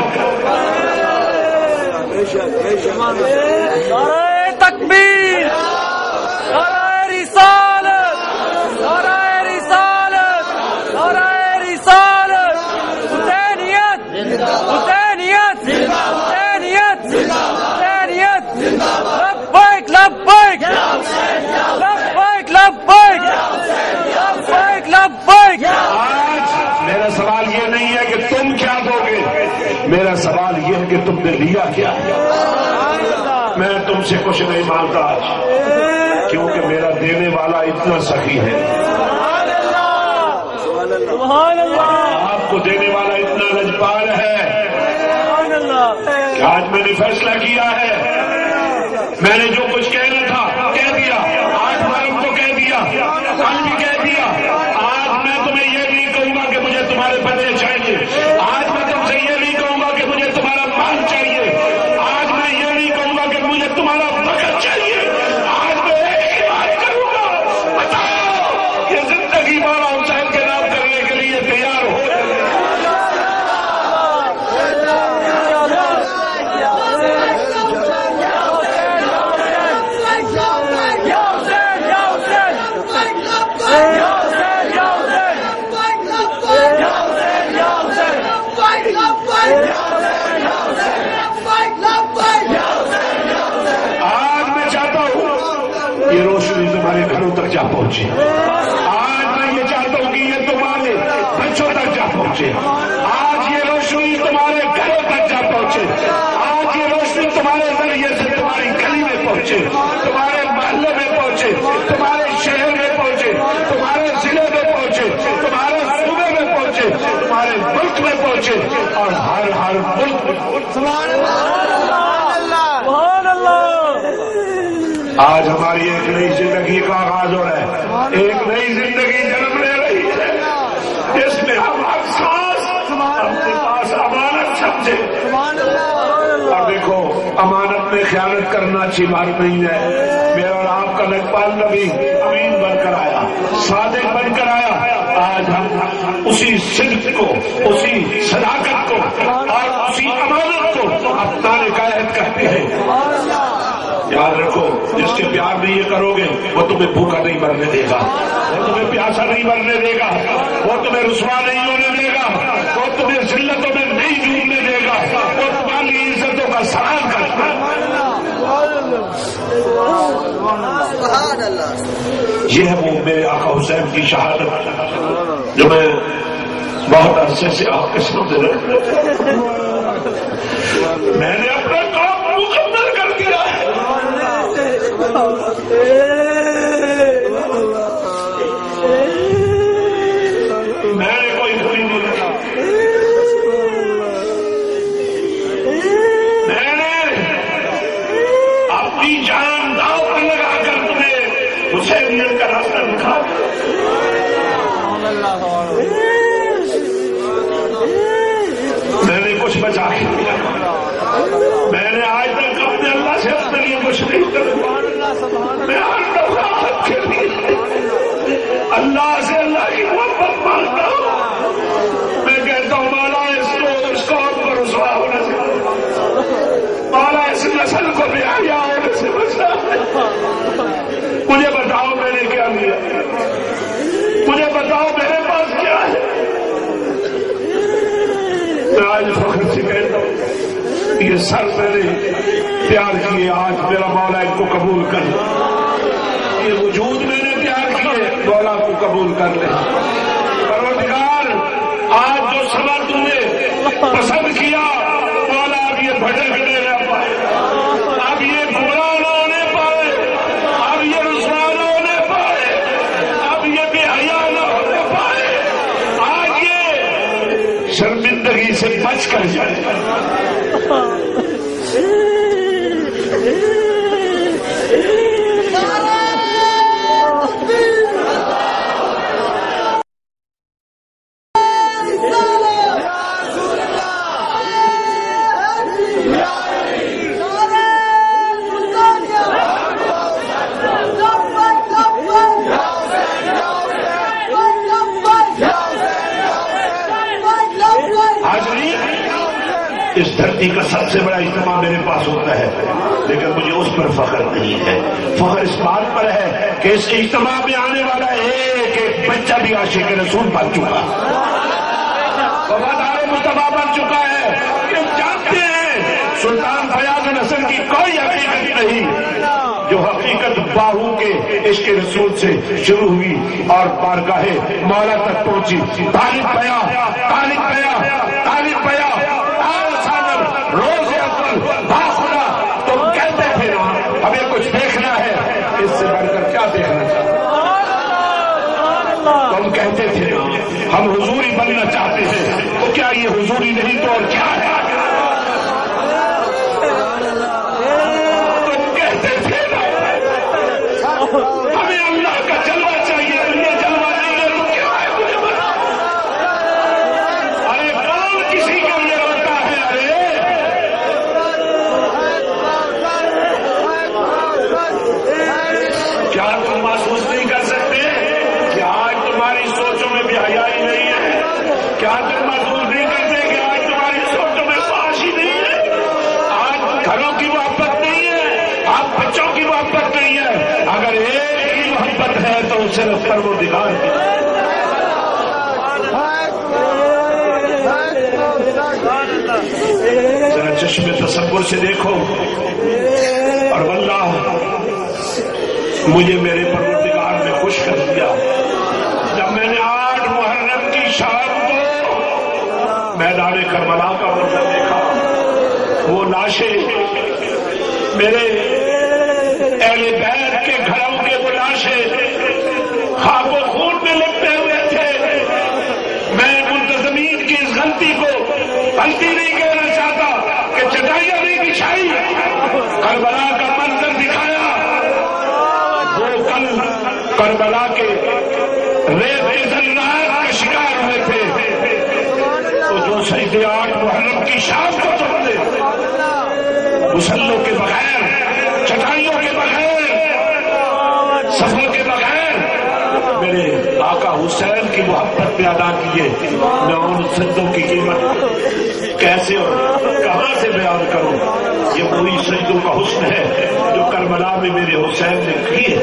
نعرہ تکبیر، نعرہ رسالت، نعرہ رسالت، نعرہ رسالت. حسینیت حسینیت حسینیت حسینیت. لبیک لبیک لبیک لبیک لبیک لبیک. آج میرا سوال یہ نہیں ہے کہ تم کیا دو گے. میرا سوال یہ ہے کہ تم نے لیا کیا. میں تم سے کچھ نہیں مانگتا آج کیونکہ میرا دینے والا اتنا سخی ہے. سبحان اللہ. آپ کو دینے والا اتنا لجپال ہے کہ آج میں نے فیصلہ کیا ہے. میں نے جو کچھ کہنا تھا تمہارے بچے چاہیے. آج میں تم سے یہ نہیں کہوں گا کہ مجھے تمہارا مال چاہیے. آج میں یہ نہیں کہوں گا کہ مجھے تمہارا وقت چاہیے. آج میں ایک ہی بات کروں گا, بتاؤ یہ زندگی مولا حسین کے نام کرنے کے لیے تیار ہو. آج میں چاہتا ہوں یہ روشنی تمہارے گھروں تک جا پہنچے. آج میں یہ چاہتا ہوں کہ یہ تمہارے بچوں تک جا پہنچے. آج یہ روشنی تمہارے گھروں تک جا پہنچے. آج یہ روشنی تمہارے ذریعے سے تمہاری گلی میں پہنچے, تمہارے محلے میں پہنچے, تمہارے شہر میں پہنچے, تمہارے ضلع میں پہنچے, تمہارے صوبے میں پہنچے, تمہارے ملک میں پہنچے, اور ہر ہر ملک میں پہنچے. سبحان اللہ. آج ہماری ایک نئی زندگی کا آغاز ہو رہا ہے. ایک نئی زندگی جنم لے رہی ہے جس میں ہم ہر سانس اپنے پاس امانت سمجھے. اور دیکھو, امانت میں خیانت کرنا اچھی بات نہیں ہے. میرا اور آپ کا لقمان نبی امین بن کر آیا, صادق بن کر آیا. آج ہم اسی صدق کو, اسی صداقت کو اور اسی امانت کو اپنانے کا عہد کرتے ہیں. یاد رکھو, جس کے پیار میں یہ کرو گے وہ تمہیں بھوکا نہیں مرنے دے گا, وہ تمہیں پیاسا نہیں مرنے دے گا, وہ تمہیں رسوا نہیں ہونے دے گا, وہ تمہیں ذلتوں میں نہیں ڈوبنے دے گا, وہ تمہاری عزتوں کا سلام کرتا ہے. یہ ہے وہ میرے آقا حسین کی شہادت جو میں بہت عرصے سے آپ کے سامنے رکھ رہا ہوں. میں نے اپنا کام مکمل کر دیا ہے. میں نے کوئی بری نہیں لگا. میں نے اپنی جان داؤ پر لگا کر تمہیں حسینیت کا راستہ دکھا. میں نے کچھ بچا کے دیا. میں نے آج تک اپنے اللہ سے اپنے لیے کچھ نہیں کرا. میں ہر دفعہ کے لیے اللہ سے اللہ کی محبت مانگتا ہوں. میں کہتا ہوں مولا اس کو اس قوم کو رسوا ہونے سے, مولا اس نسل کو بے حیا ہونے سے بچا. مجھے بتاؤ میں نے کیا لیا, مجھے بتاؤ میرے پاس کیا ہے. میں آج فخر سے کہتا ہوں یہ سر میں نے پیار کیے, آج میرا مولا ان کو قبول کر لے. یہ وجود میں نے پیار کیے, مولا کو قبول کر لے. پروردگار آج جو سبا تم نے پسند کیا, مولا اب یہ بھٹک نہیں رہ پائے, اب یہ گمراہ نہ ہونے پائے, اب یہ رسوا نہ ہونے پائے, اب یہ بے حیا نہ ہونے پائے. آج یہ شرمندگی سے بچ کر جائے. اس دھرتی کا سب سے بڑا اجتماع میرے پاس ہوتا ہے, لیکن مجھے اس پر فخر نہیں ہے. فخر اس بات پر ہے کہ اس اجتماع میں آنے والا ایک ایک بچہ بھی عاشق رسول بن چکا, وفادار مصطفیٰ بن چکا ہے. کہ جانتے ہیں سلطان فیاض الحسن کی کوئی حقیقت نہیں جو حقیقت باہو کے عشق رسول سے شروع ہوئی اور بارگاہ مولا تک پہنچی. طالب پیا, طالب پیا, طالب پیا, روز اول باخدا. تم کہتے تھے نا ہمیں کچھ دیکھنا ہے, اس سے بڑھ کر کیا دیکھنا چاہتے. تم کہتے تھے نا ہم حضوری بننا چاہتے ہیں, تو کیا یہ حضوری نہیں تو اور کیا ہے. تم کہتے تھے نا ہمیں اللہ کا جلوہ چاہیے, یہ جلوہ نہیں ہے تو کیا ہے. مجھے بتاؤ آج محسوس نہیں کرتے کہ آج تمہاری سوچوں میں خواہش ہی نہیں ہے، آج گھروں کی محبت نہیں ہے، آج بچوں کی محبت نہیں ہے. اگر ایک ہی محبت ہے تو صرف پروردگار کی. ذرا چشم تصور سے دیکھو، اور واللہ مجھے میرے پروردگار نے خوش کر دیا جب میں نے آٹھ محرم کی شام کو میدان کربلا کا منظر دیکھا. وہ لاشیں میرے اہل بیت کے گھروں کے وہ لاشیں خاک و خون میں لپٹے ہوئے تھے. میں منتظمین کی اس غلطی کو غلطی نہیں کہنا چاہتا کہ چٹائیاں نہیں بچھائی، کربلا کا منظر دکھایا. وہ کل کربلا کے ریت کے ذرات کا شکار ہوئے تھے، تو جو شہید آٹھ محرم کی شام کو چڑھتے مسلوں کے بغیر، چٹائیوں کے بغیر، سفر کے بغیر میرے آقا حسین کی محبت پہ ادا کیے. میں ان سجدوں کی قیمت کیسے اور کہاں سے بیان کروں؟ یہ وہی سجدوں کا حسن ہے جو کربلا میں میرے حسین نے کی ہے.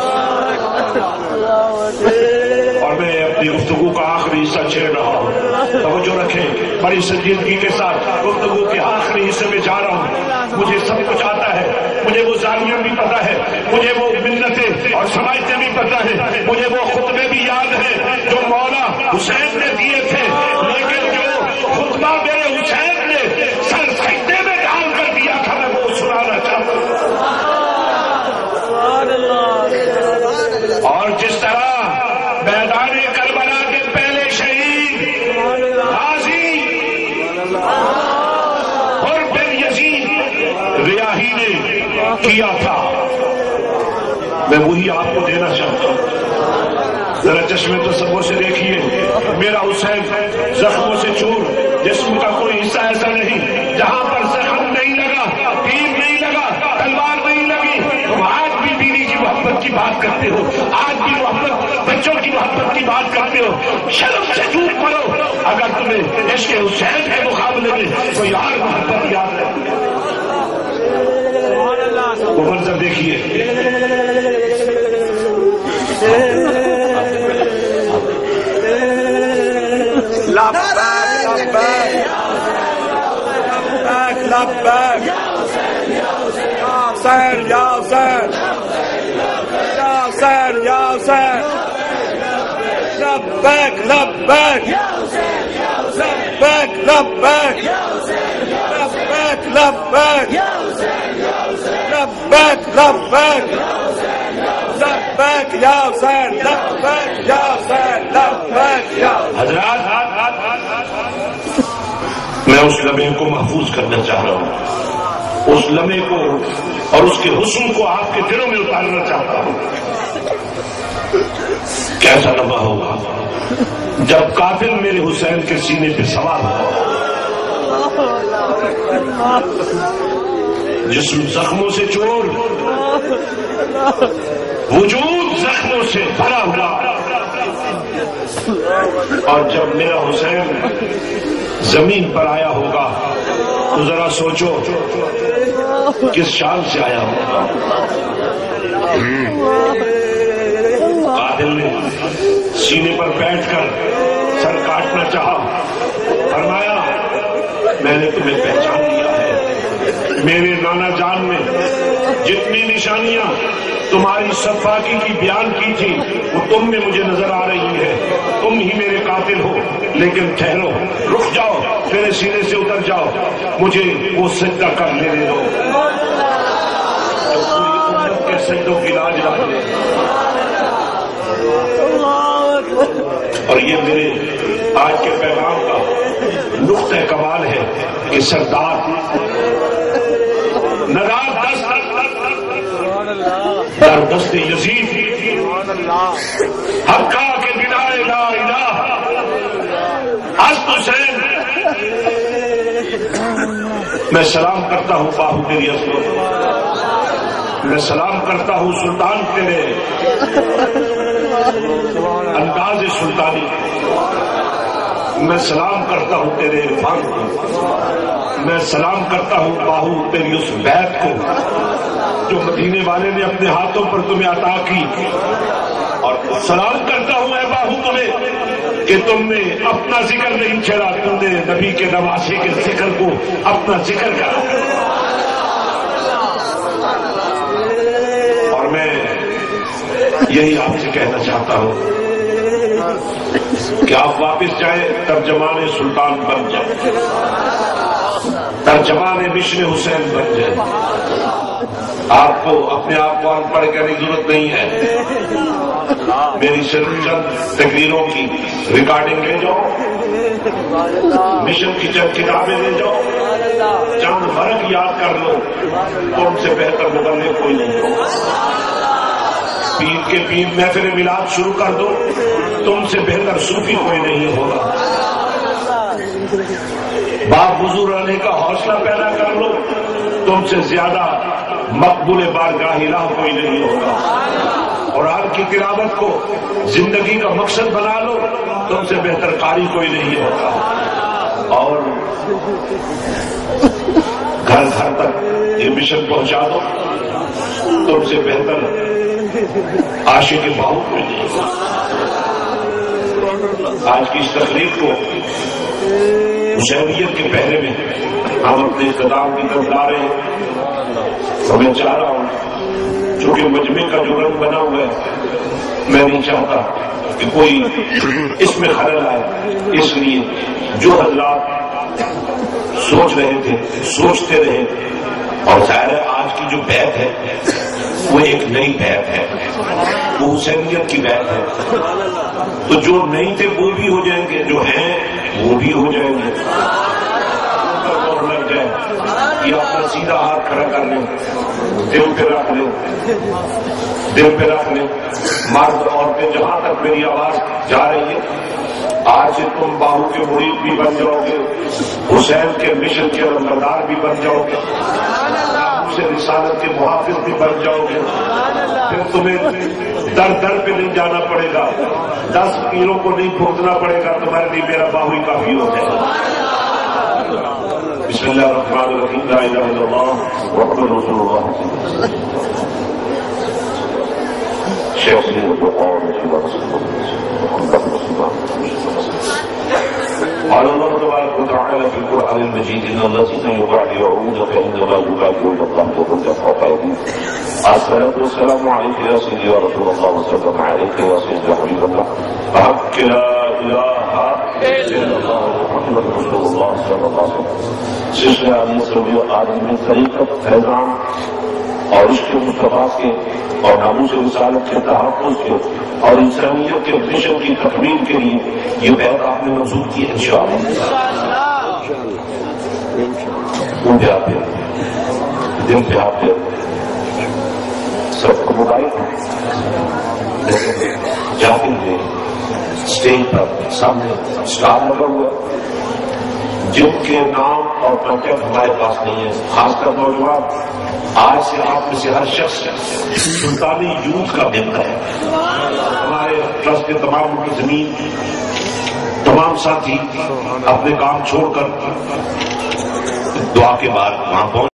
اور میں اپنی گفتگو کا آخری حصہ چھیڑ رہا ہوں، توجہ رکھیں، بڑی سنجیدگی کے ساتھ گفتگو کے آخری حصے میں جا رہا ہوں. مجھے سب کچھ آتا ہے، مجھے وہ زاویہ بھی پتا ہے، مجھے وہ منتیں اور سماعتیں بھی پتا ہے، مجھے وہ خطبے بھی یاد ہیں جو مولا حسین نے دیے تھے. لیکن جو خطبہ میرے حسین نے سر سجدے میں ڈال کر دیا تھا میں وہ سنانا چاہتا ہوں. اور جس طرح میدان کربلا کے پہلے شہید غازی اور بن یزید ریاحی نے کیا تھا، میں وہی آپ کو دینا چاہتا ہوں. ذرا چشم تصور سے دیکھیے، میرا حسین زخموں سے چور، جسم کا کوئی حصہ ایسا نہیں جہاں پر زخم نہیں لگا، تیر نہیں لگا، تلوار نہیں لگی. تم آج بھی بیوی کی محبت کی بات کرتے ہو، آج بھی محبت بچوں کی محبت کی بات کرتے ہو. شرم سے جھوٹ پڑو اگر تمہیں عشق حسین کے مقابلے میں کوئی اور محبت یاد ہے. وہ منظر دیکھیے، لبیک یا حسین یا حسین یا حسین یا حسین لبیک لبیک لبیک لبیک لبیک لبیک لبیک لبیک لبیک یا حسین لبیک یا حسین لبیک یا حضرات، میں اس لمحے کو محفوظ کرنا چاہ رہا ہوں، اس لمحے کو اور اس کے حسن کو آپ کے دلوں میں اتارنا چاہتا ہوں. کیسا لمحہ ہوگا جب قاتل میرے حسین کے سینے پہ سوار ہو، جسم زخموں سے چور، وجود زخموں سے بھرا ہوا. اور جب میرا حسین زمین پر آیا ہوگا تو ذرا سوچو کس شان سے آیا ہوگا. قاتل نے سینے پر بیٹھ کر سر کاٹنا چاہا، فرمایا میں نے تمہیں پہچان لیا ہے. میرے نانا جان میں جتنی نشانیاں تمہاری صفاقی کی بیان کی تھی وہ تم میں مجھے نظر آ رہی ہے. تم ہی میرے قاتل ہو، لیکن ٹھہرو، رک جاؤ، میرے سینے سے اتر جاؤ، مجھے وہ سجدہ کر لینے دو جو پوری امت کے سجدوں کی لاج رکھتے. اور یہ میرے آج کے پیغام کا نقطہ کمال ہے کہ سردار ندار دست در دست یزید حقا کے بنائے لا الہ حسن حسین. میں سلام کرتا ہوں باہو تیری عظمت، میں سلام کرتا ہوں سلطان تیرے انداز سلطانی. میں سلام کرتا ہوں تیرے عرفان کو، میں سلام کرتا ہوں باہو تیری اس بیعت کو جو مدینے والے نے اپنے ہاتھوں پر تمہیں عطا کی، اور سلام کرتا ہوں اے باہو تمہیں کہ تم نے اپنا ذکر نہیں چھیڑا، تم نے نبی کے نواسے کے ذکر کو اپنا ذکر کرا. اور میں یہی آپ سے کہنا چاہتا ہوں کہ آپ واپس جائیں، ترجمان سلطان بن جائیں، ترجمان مشن حسین بن جائیں. آپ کو اپنے آپ کو ان پڑھ کرنے کی ضرورت نہیں ہے. میری صرف چند تقریروں کی ریکارڈنگ لے جاؤ، مشن کی چند کتابیں لے جاؤ، چند فرق یاد کر لو، تو ان سے بہتر مبلغ کوئی نہیں ہو. پیر کے پیر محفل میلاد شروع کر دو، تم سے بہتر صوفی کوئی نہیں ہوگا. باپ حضور رہنے کا حوصلہ پیدا کر لو، تم سے زیادہ مقبول بارگاہ الہ کوئی نہیں ہوگا. قرآن کی تلاوت کو زندگی کا مقصد بنا لو، تم سے بہتر قاری کوئی نہیں ہوگا. اور گھر گھر تک یہ مشن پہنچا دو، تم سے بہتر عاشق باہو کوئی نہیں ہوگا. آج کی اس تقریب کو حسینیت کے پہرے میں ہم اپنے اقتدام کی طرف لا رہے ہیں. اور میں چاہ رہا ہوں چونکہ مجمع کا جو رنگ بنا ہوا ہے، میں نہیں چاہتا کہ کوئی اس میں خلل آئے. اس لیے جو حضرات سوچ رہے تھے سوچتے رہے، اور ظاہر ہے آج کی جو بیعت ہے وہ ایک نئی بیعت ہے، وہ حسینیت کی بیعت ہے. تو جو نہیں تھے وہ بھی ہو جائیں گے، جو ہیں وہ بھی ہو جائیں گے. اور لگ جائے یہ اپنا سیدھا ہاتھ کھڑا کر لیں، دل پہ رکھ لیں، دل پہ رکھ لیں. مرد عورتیں جہاں تک میری آواز جا رہی ہے، آج سے تم باہو کے مرید بھی بن جاؤ گے، حسین کے مشن کے نمبردار بھی بن جاؤ گے، سے رسالت کے محافظ بھی بن جاؤ گے. پھر تمہیں در در پہ نہیں جانا پڑے گا، دس پیروں کو نہیں بھوگنا پڑے گا، تمہارے لیے میرا باہو ہی کافی ہو جائے گا. بسم اللہ الرحمن الرحیم. لا الہ الا اللہ محمد رسول اللہ. شیخ قال الله تبارك وتعالى في القرآن المجيد إن الذين يبايعونك إنما يبايعون الله يد الحق. الصلاة والسلام عليك يا سيدي يا رسول الله وسلم عليك يا سيدي حبيب الله. حق لا إله إلا الله محمد رسول الله صلى الله عليه وسلم. سلسلہ علی سبیو آدم میں طریقت فیضان اور عشق مصطفیٰ کے اور ناموس رسالت کے تحفظ کے اور انسانیت کے مشن کی تکمیل کے لیے یہ بیعت آپ نے منظور کی ہے. انشاءاللہ ان پہ آپ دن پہ آپ سب کو موبائل جاتے ہوئے اسٹیج پر سامنے اسٹار لگا ہوا جن کے نام اور کانٹیکٹ ہمارے پاس نہیں ہے. خاص کر نوجوان، آج سے آپ میں سے ہر شخص سلطانی یوتھ کا ممبر ہے. ہمارے ٹرسٹ کے تمام منتظمین، تمام ساتھی اپنے کام چھوڑ کر دعا کے بعد وہاں پہنچ